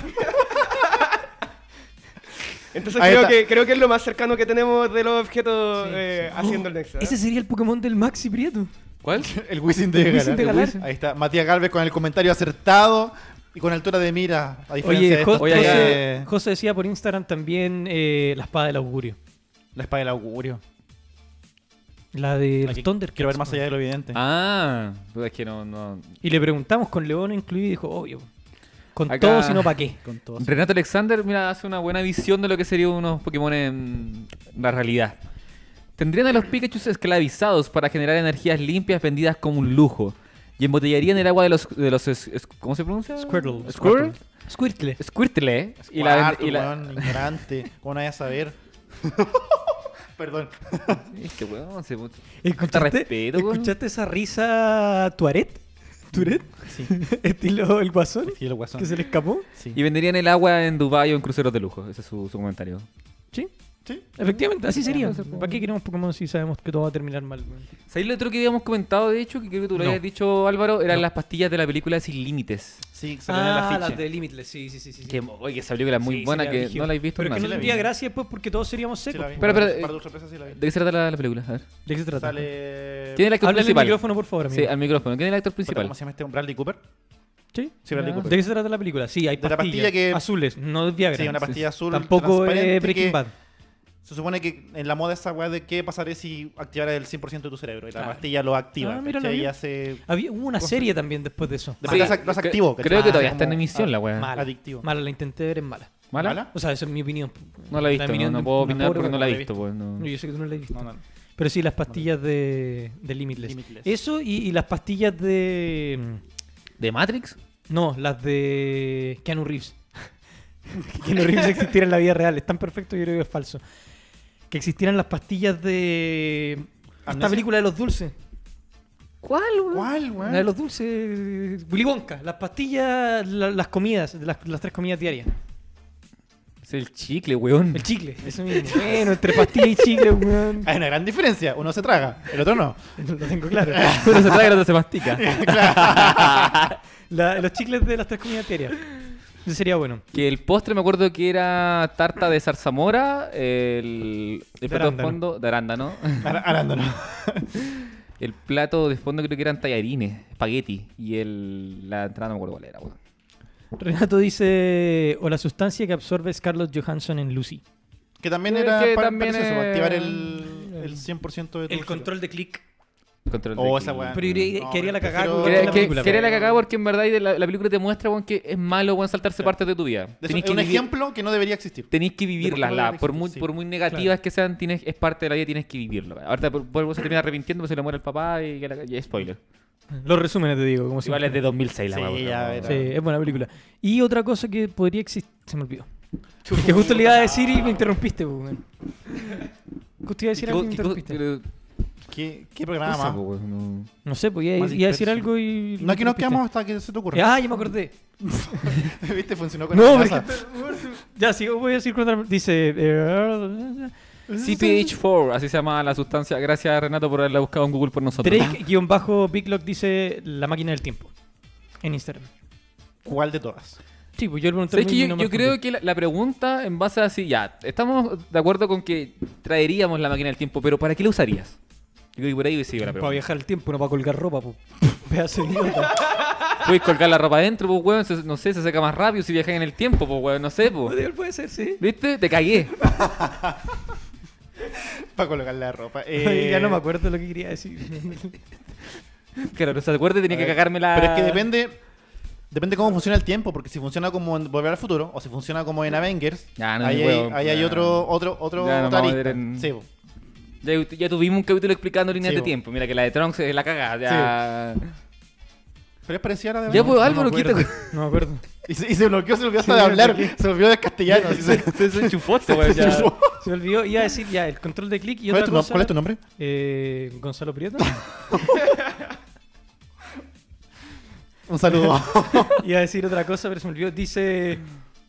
Entonces Ahí creo está. que, creo que es lo más cercano que tenemos de los objetos Sí, eh, sí. haciendo el nexo. ¿eh? Ese sería el Pokémon del Maxi Prieto. ¿Cuál? El Wizzing de El Wizzing de Galar. Galar. Ahí está. Matías Galvez con el comentario acertado y con altura de mira. A diferencia Oye, de Jo- estos Oye, que- José, José decía por Instagram también eh, la espada del augurio. La espada del augurio. La de los Aquí Thundercats. Quiero ver más allá de lo evidente. Ah, pues es que no, no. Y le preguntamos con León incluido y dijo, obvio. Con Acá- todo, sino para qué. Con todo. Renato Alexander, mira, hace una buena visión de lo que serían unos Pokémon en la realidad. Tendrían a los Pikachu esclavizados para generar energías limpias vendidas como un lujo. Y embotellarían el agua de los... De los es- es- ¿Cómo se pronuncia? Squirtle. Squirtle. Squirtle. Squirtle. Y la, Cuarto, y la- weón, ignorante. ¿Cómo no vayas a saber? Perdón. Es que, weón, se... Falta ¿Escuchaste, respeto, weón. ¿Escuchaste esa risa Tuaret? ¿Turet? Sí. Estilo el guasón. Sí, el guasón. Que se le escapó. Sí. Y venderían el agua en Dubái o en cruceros de lujo. Ese es su, su comentario. Sí. Sí. Efectivamente, así sería. Puede ser, puede ¿Para qué queremos Pokémon si sabemos que todo va a terminar mal? weón? ¿Sabéis lo otro que habíamos comentado, de hecho? Que creo que tú lo No. habías dicho, Álvaro. Eran No. las pastillas de la película Sin Límites. Sí, salió en el Ah, afiche. las de Limitless, sí, sí, sí. sí. Que, oye, que esa película es muy Sí, buena, sí, la que dirigió. no la habéis visto. Pero que nada. no Sí la tendría vi. gracia después porque todos seríamos Sí, secos. la vi. Pero, pero, Para eh, tu sorpresa sí la vi. ¿De qué se trata la, la película? A ver. ¿De qué se trata? Sale... ¿Quién es el actor Háblale al principal? micrófono, por favor, amigo. Sí, al micrófono. ¿Quién es el actor Puta, principal? ¿Cómo se llama este? ¿Un Bradley Cooper? ¿Sí? Sí, Bradley Ya. Cooper. ¿De qué se trata la película? Sí, hay De la pastillas pastilla que- azules, no es Viagra. Sí, una pastilla azul. Tampoco transparente es Breaking que Bad. Se supone que en la moda esa weá de qué pasaría si activara el cien por ciento de tu cerebro. Y la Claro. pastilla lo activa. Ah, míralo ¿cachai? bien. Y hace Había, hubo una Cosa- serie también después de eso. Después Sí, lo hace- lo hace cre- activo, ¿cachai? Creo que Ah, todavía como- está en emisión la weá. Mala. adictivo. Mala, la intenté ver en mala. ¿Mala? ¿Mala? O sea, esa es mi opinión. No la he La visto, no, opinión no de puedo una opinar pobre porque no la he no la he visto. Pues, no. No, yo sé que tú no la has visto. No, no. Pero sí, las pastillas de, de Limitless. Limitless. Eso y, y las pastillas de... ¿De Matrix? No, las de Keanu Reeves. Que Keanu Reeves existiera en la vida real. Es tan perfecto, yo creo que es falso. Que existieran las pastillas de... Esta ¿Amnesia? película de los dulces. ¿Cuál, weón? ¿Cuál, weón? La de los dulces... Willy Wonka. Las pastillas, la- las comidas, las, las tres comidas diarias. Es el chicle, weón. El chicle, eso mismo. Bueno, entre pastillas y chicle, weón. Hay una gran diferencia. Uno se traga, el otro no. Lo tengo claro. Uno se traga y el otro se mastica. La- los chicles de las tres comidas diarias. Eso sería bueno. Que el postre me acuerdo que era tarta de zarzamora, el, el De plato de arándano. fondo de arándano, Ara- Arándano. el plato de fondo creo que eran tallarines, espagueti, y el, la entrada no me acuerdo cuál era, weón. Renato dice, o la sustancia que absorbe Scarlett Johansson en Lucy. Que también Eh, era que para también para eso, es- activar el, el cien por ciento de tu El cerebro. control de clic. Control de Oh, clic. esa weá. Pero yo diría- No, que haría la cagada prefiero- con Quería, la que- película, quería la pero- cagada porque en verdad la, la película te muestra, weón, que es malo, weón, saltarse partes de tu vida. De eso, Tenés es que un vivir- ejemplo que no debería existir. Tenéis que vivirlas, no la, debería por, muy, existir, por sí. muy negativas Claro. que sean, tienes, es parte de la vida, tienes que vivirlo. Ahorita por, por- se termina arrepintiendo, pues se le muere el papá y, que la- y spoiler. Los resúmenes te digo, como Igual es de dos mil seis la Sí, weá, ya no- era. Sí, es buena película. Y otra cosa que podría existir... Se me olvidó. Que justo le iba a decir y me interrumpiste, pues, weón. Justo iba a decir ¿Qué algo y co- me qué co- interrumpiste. pero- ¿Qué, qué cosa, programa más? po, weón? No. No sé, pues iba, Más iba a decir disperso. algo y... No, aquí nos interrumpiste. quedamos hasta que se te ocurra. Ah, ya me acordé. ¿Viste? Funcionó con No, la porque... casa. Ya, sigo, voy a decir contra... Dice... eh, C P H cuatro, así se llama la sustancia. Gracias, Renato, por haberla buscado en Google por nosotros. Drake-Biglock dice la máquina del tiempo. En Instagram. ¿Cuál de todas? Sí, pues yo le pregunté ¿Sabes lo que mismo y yo, no me yo creo respondió. que la, la pregunta en base a así, ya, estamos de acuerdo con que traeríamos la máquina del tiempo, pero ¿para qué la usarías? Yo creo que por ahí sigue la Para pregunta. viajar el tiempo, no para colgar ropa, pues. Pedazo de idiota. Puedes colgar la ropa adentro, pues, weón, se- no sé, se seca más rápido si viajas en el tiempo, pues, weón, no sé, pues. Puede ser, sí. ¿Viste? Te cagué. Para colocar la ropa. Ay, Eh, ya no me acuerdo lo que quería decir. Claro, no se acuerda, tenía a que ver, cagarme la... Pero es que depende. Depende cómo funciona el tiempo, porque si funciona como en Volver al Futuro o si funciona como en Avengers, Ya, no, ahí, ni hay, huevo, ahí hay ya. otro, otro, otro, Ya nos otra vamos a arista. meter en- Sí, po. Ya, ya tuvimos un capítulo explicando líneas Sí, de bo. tiempo. Mira que la de Trunks es la cagada. Ya, Pero es parecida a la de ya Avengers. pues No Álvaro, me quita. acuerdo. No me acuerdo. Y se, y se bloqueó, se olvidó hasta Sí, de me hablar. bloqueé. Se olvidó de castellano. así se- Se se enchufote, weón. ya. Se me olvidó, iba a decir ya el control de clic y ¿Cuál, otra es tu, no- cosa. cuál es tu nombre? Eh, Gonzalo Prieto. Un saludo. Iba a decir otra cosa, pero se me olvidó. Dice...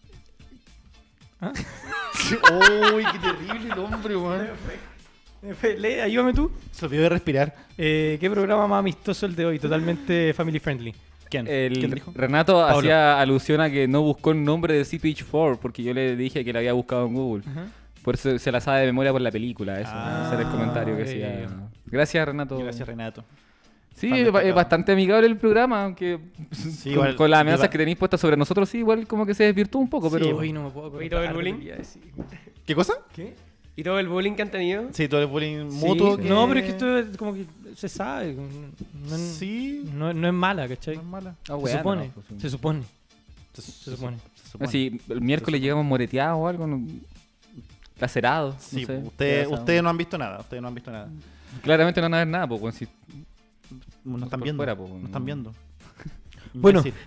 ¿Ah? Uy, qué terrible el hombre, weón. Lee, ayúdame tú. Se olvidó de respirar. Eh, ¿Qué programa más amistoso el de hoy? Totalmente family friendly. ¿Quién? El ¿Quién dijo? Renato Pablo. hacía alusión a que no buscó el nombre de Sea Pitch cuatro porque yo le dije que lo había buscado en Google. Ajá. Por eso se la sabe de memoria por la película. Eso, Ah, ese era el comentario que ok. hacía. Gracias, Renato. Gracias, Renato. Sí, Fan es, ba- es destacado. bastante amigable el programa, aunque con, igual, con las amenazas igual. que tenéis puestas sobre nosotros, sí, igual como que se desvirtuó un poco, Sí, pero... Hoy no me puedo acordar. ¿Y todo el de lo bullying? que iba a decir. ¿Qué cosa? ¿Qué? ¿Y todo el bullying que han tenido? Sí, todo el bullying Sí, mutuo. que- No, pero es que esto es como que se sabe. No, es- Sí. no, no es mala, ¿cachai? No es mala. Ah, Se weá, supone. no, pues, sí. Se supone. Se, Se supone. se No, supone. si el miércoles llegamos moreteados o algo, no- lacerados. no Sí, sé, ustedes, qué pasa. ustedes no han visto nada. Ustedes no han visto nada. Claramente no van a ver nada, pues, bueno, si- No están por viendo. fuera, po, no no. están viendo. Bueno. Imbécil.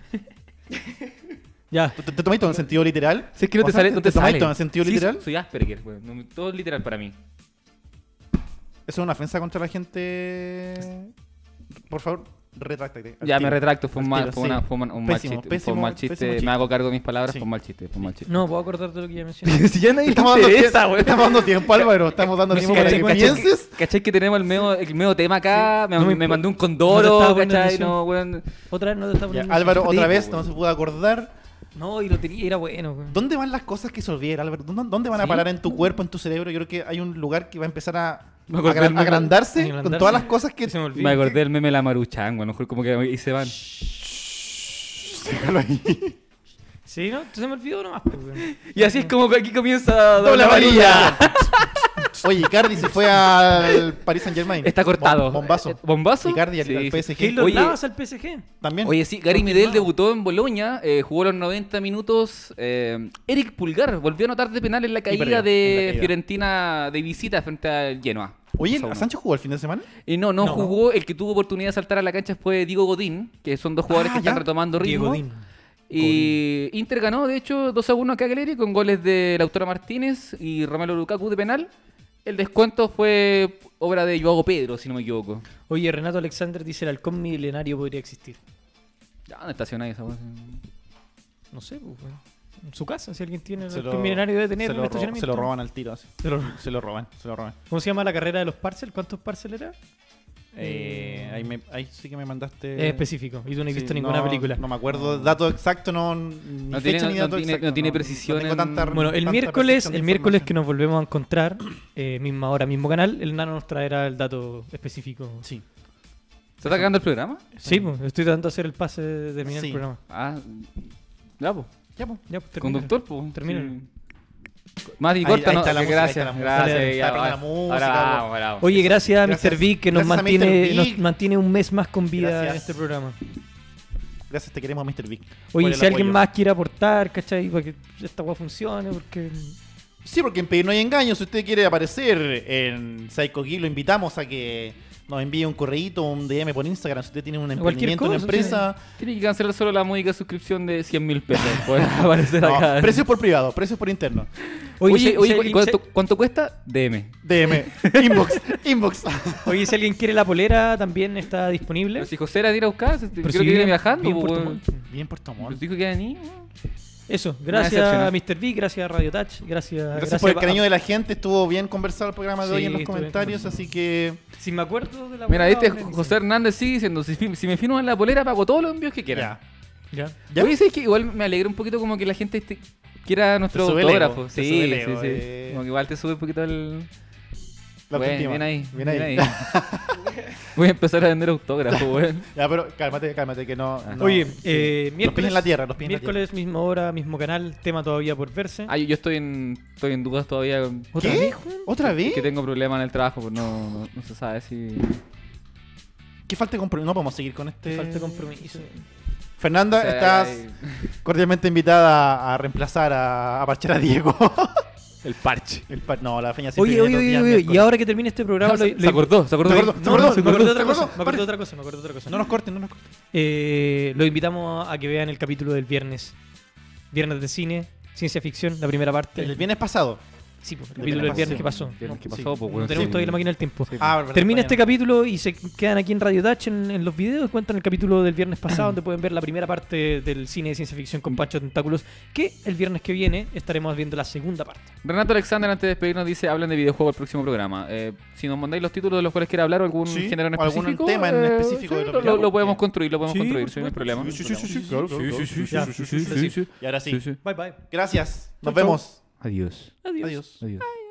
Ya. ¿Te, te tomaste en sentido literal? Si es que no te O sea, sale, no te, tomaste sale. en sentido Sí, literal? soy Asperger, pues, no- todo es literal para mí. Eso es una ofensa contra la gente. Por favor, retráctate. al Ya tiro. me retracto, fue un Al mal, tiro, fue sí. una, fue un, un mal Pésimo, chiste, fue pésimo, un mal chiste, pésimo me chiste. hago cargo de mis palabras, Sí. fue un mal chiste, fue un mal chiste. No, puedo acordar de lo que ya mencioné. si ya nadie te Estamos dando, interesa, tiempo, güey. estamos dando tiempo, Álvaro. Estamos dando No, tiempo sí, para ¿cachai- que cachai- pienses. ¿Cachai que tenemos el medio, el medio tema acá? Me, No me me impo- mandó un no te condoro, estaba poniendo ¿cachai? atención. No, weón. Otra vez no te está Ya, poniendo Álvaro, Sí, otra po, vez, güey. no se pudo acordar. No, y lo tenía, era bueno. güey. ¿Dónde van las cosas que se olvidan, Álvaro? ¿Dónde, dónde van a ¿Sí? parar en tu cuerpo, en tu cerebro? Yo creo que hay un lugar que va a empezar a, Me acordé agra- del meme. agrandarse con Agrandarse. todas las cosas que... Se me olvidó. Me acordé del meme de la Maruchan, güey. A lo mejor como que ahí se van. Déjalo ahí. Sí, ¿no? Se me olvidó nomás. pues, güey. Y así es como que aquí comienza Doble amarilla. Oye, Icardi se fue al Paris Saint Germain. Está cortado. Bombazo. Eh, ¿Bombazo? Icardi al, Sí, al sí. P S G. Keylor Oye. Navas al P S G. También. Oye, sí, Gary Medel Confirmado. debutó en Boloña, eh, jugó los noventa minutos. eh, Eric Pulgar volvió a anotar de penal en la caída perdió, de en la caída. Fiorentina de visita frente al Genoa. Oye, dos a uno. ¿Sancho jugó el fin de semana? Y no, no, No. jugó. El que tuvo oportunidad de saltar a la cancha fue Diego Godín, que son dos jugadores Ah, que están ya. retomando Diego ritmo. Godín. Y Inter ganó, de hecho, dos a uno a Cagliari con goles de Lautaro Martínez y Romelu Lukaku de penal. El descuento fue obra de Joao Pedro, si no me equivoco. Oye, Renato Alexander dice el halcón milenario podría existir. Ya, ¿dónde estaciona esa weá? No sé, pues, güey. En su casa, si alguien tiene el Se halcón lo- milenario debe tener se un lo, ro- estacionamiento. se lo roban al tiro. Así. Se lo- Se lo roban, se lo roban. ¿Cómo se llama la carrera de los parcel? ¿Cuántos parcel era? Eh, ahí, me- ahí sí que me mandaste... Es específico. Y tú no has Sí, visto ninguna no- película. No me acuerdo dato exacto, no, ni No fecha tiene- ni no dato tiene- exacto. no tiene precisión tengo en- tanta- Bueno, el tanta miércoles, percepción de el miércoles que información. nos volvemos a encontrar, eh, misma hora, mismo canal, el nano nos traerá el dato específico. Sí. ¿Se está cagando el programa? Sí, pues, estoy tratando de hacer el pase de terminar Sí. el programa. Ah, ya, pues. Ya, pues. Ya, pues, termina. Conductor, pues. Termínalo. Sí. Mati, Ahí- corta, ahí no, está la que música, ahí gracias, está la gracias. música. ya, Está poniendo la ahora música, vamos, vamos. ahora vamos. Oye, gracias a Gracias- mister Big que nos gracias a mantiene, mister nos Big. mantiene un mes más con vida en Gracias. este programa. Gracias, te queremos, mister Vic. Oye, por el si alguien apoyo. más quiere aportar, ¿cachai? Para que esta weá funcione, porque... Sí, porque en Pedir No Hay Engaño, si usted quiere aparecer en Psycho Geek, lo invitamos a que nos envíe un correíto, un D M por Instagram. Si usted tiene un Cualquier emprendimiento, una cosa, empresa. Tiene que cancelar solo la módica suscripción de cien mil pesos. Puede aparecer No, acá. precios por privado, precios por interno. Oye, si- oye, si alguien- ¿cuánto, cuánto cuesta? D M. D M, inbox, inbox. Oye, si alguien quiere la polera, también está disponible. Pero si José la tira a buscar, se- Pero creo si que viene viene- viajando. viene en pues, Puerto weón. Montt. Bien Puerto Montt. Pues dijo que era niño. Eso, Nada gracias excepcional. a mister Big, gracias a Radio Touch, gracias, Gracias, por el a- cariño de la gente. Estuvo bien conversado el programa de hoy Sí, en los estuvo bien comentarios, conversado. así que. Si me acuerdo de la Mira, weá, este buenísimo. José Hernández sigue diciendo, si, fi- si me firmo en la polera, pago todos los envíos que quiera. Ya. Ya. ¿Ya? Oye, sí, es que igual me alegra un poquito como que la gente este, quiera nuestro Te sube el autógrafo. ego, te Sí, sube el sí, ego, sí. eh. Como que igual te sube un poquito el... La Bueno, autoestima. bien ahí, Bien bien ahí. ahí. Voy a empezar a vender autógrafos, weón. Ya, pero cálmate, cálmate, que no. no- Oye, sí. eh, Los pies miércoles, en la tierra, los pies en la tierra. miércoles, misma hora, mismo canal, tema todavía por verse. Ah, yo, yo estoy en estoy en dudas todavía. ¿Otra ¿Qué? vez, Juan? ¿Otra vez? Que tengo problemas en el trabajo, pues no, no, no se sabe si... ¿Qué falta de compromiso? No podemos seguir con este. Falta de compromiso. Fernanda, o sea, estás hay- cordialmente invitada a reemplazar a, a parchar a Diego. El parche. El pa- no, la feña siempre Oye, viene oye, los oye, días oye, y miércoles. ahora que termine este programa... lo- se, lo- se acordó, se acordó. Se de- acordó. No, no, Se me acordó, acordé de se otra cosa, acordó. me acordé de otra cosa, me acordé de otra cosa. No nos corten, no nos corten. Eh, lo invitamos a que vean el capítulo del viernes. Viernes de cine, ciencia ficción, la primera parte. El viernes pasado. Sí, pues, el Lo capítulo que del viernes pasó. que pasó. El viernes que Sí. pasó, pues, No weón, tenemos sí. todavía la máquina del tiempo. Ah, verdad, Termina está este bien. capítulo y se quedan aquí en Radio Touch en, en los videos. Cuentan el capítulo del viernes pasado, donde pueden ver la primera parte del cine de ciencia ficción con Pancho Tentáculos. Que el viernes que viene estaremos viendo la segunda parte. Renato Alexander, antes de despedirnos, dice: hablen de videojuegos el próximo programa. Eh, si nos mandáis los títulos de los cuales quiera hablar o algún Sí, género en o algún específico, tema en eh, específico sí, de lo lo, que lo- hago. lo podemos construir, lo podemos Sí, construir, por sin ningún problema. Sí, sí, sí, sí, claro, Sí, sí, sí, Ya. sí, sí, sí, sí, sí. Y ahora sí. Sí, sí. Bye bye. Gracias. Nos Chau, chau. vemos. Adiós. Adiós. Adiós. Adiós.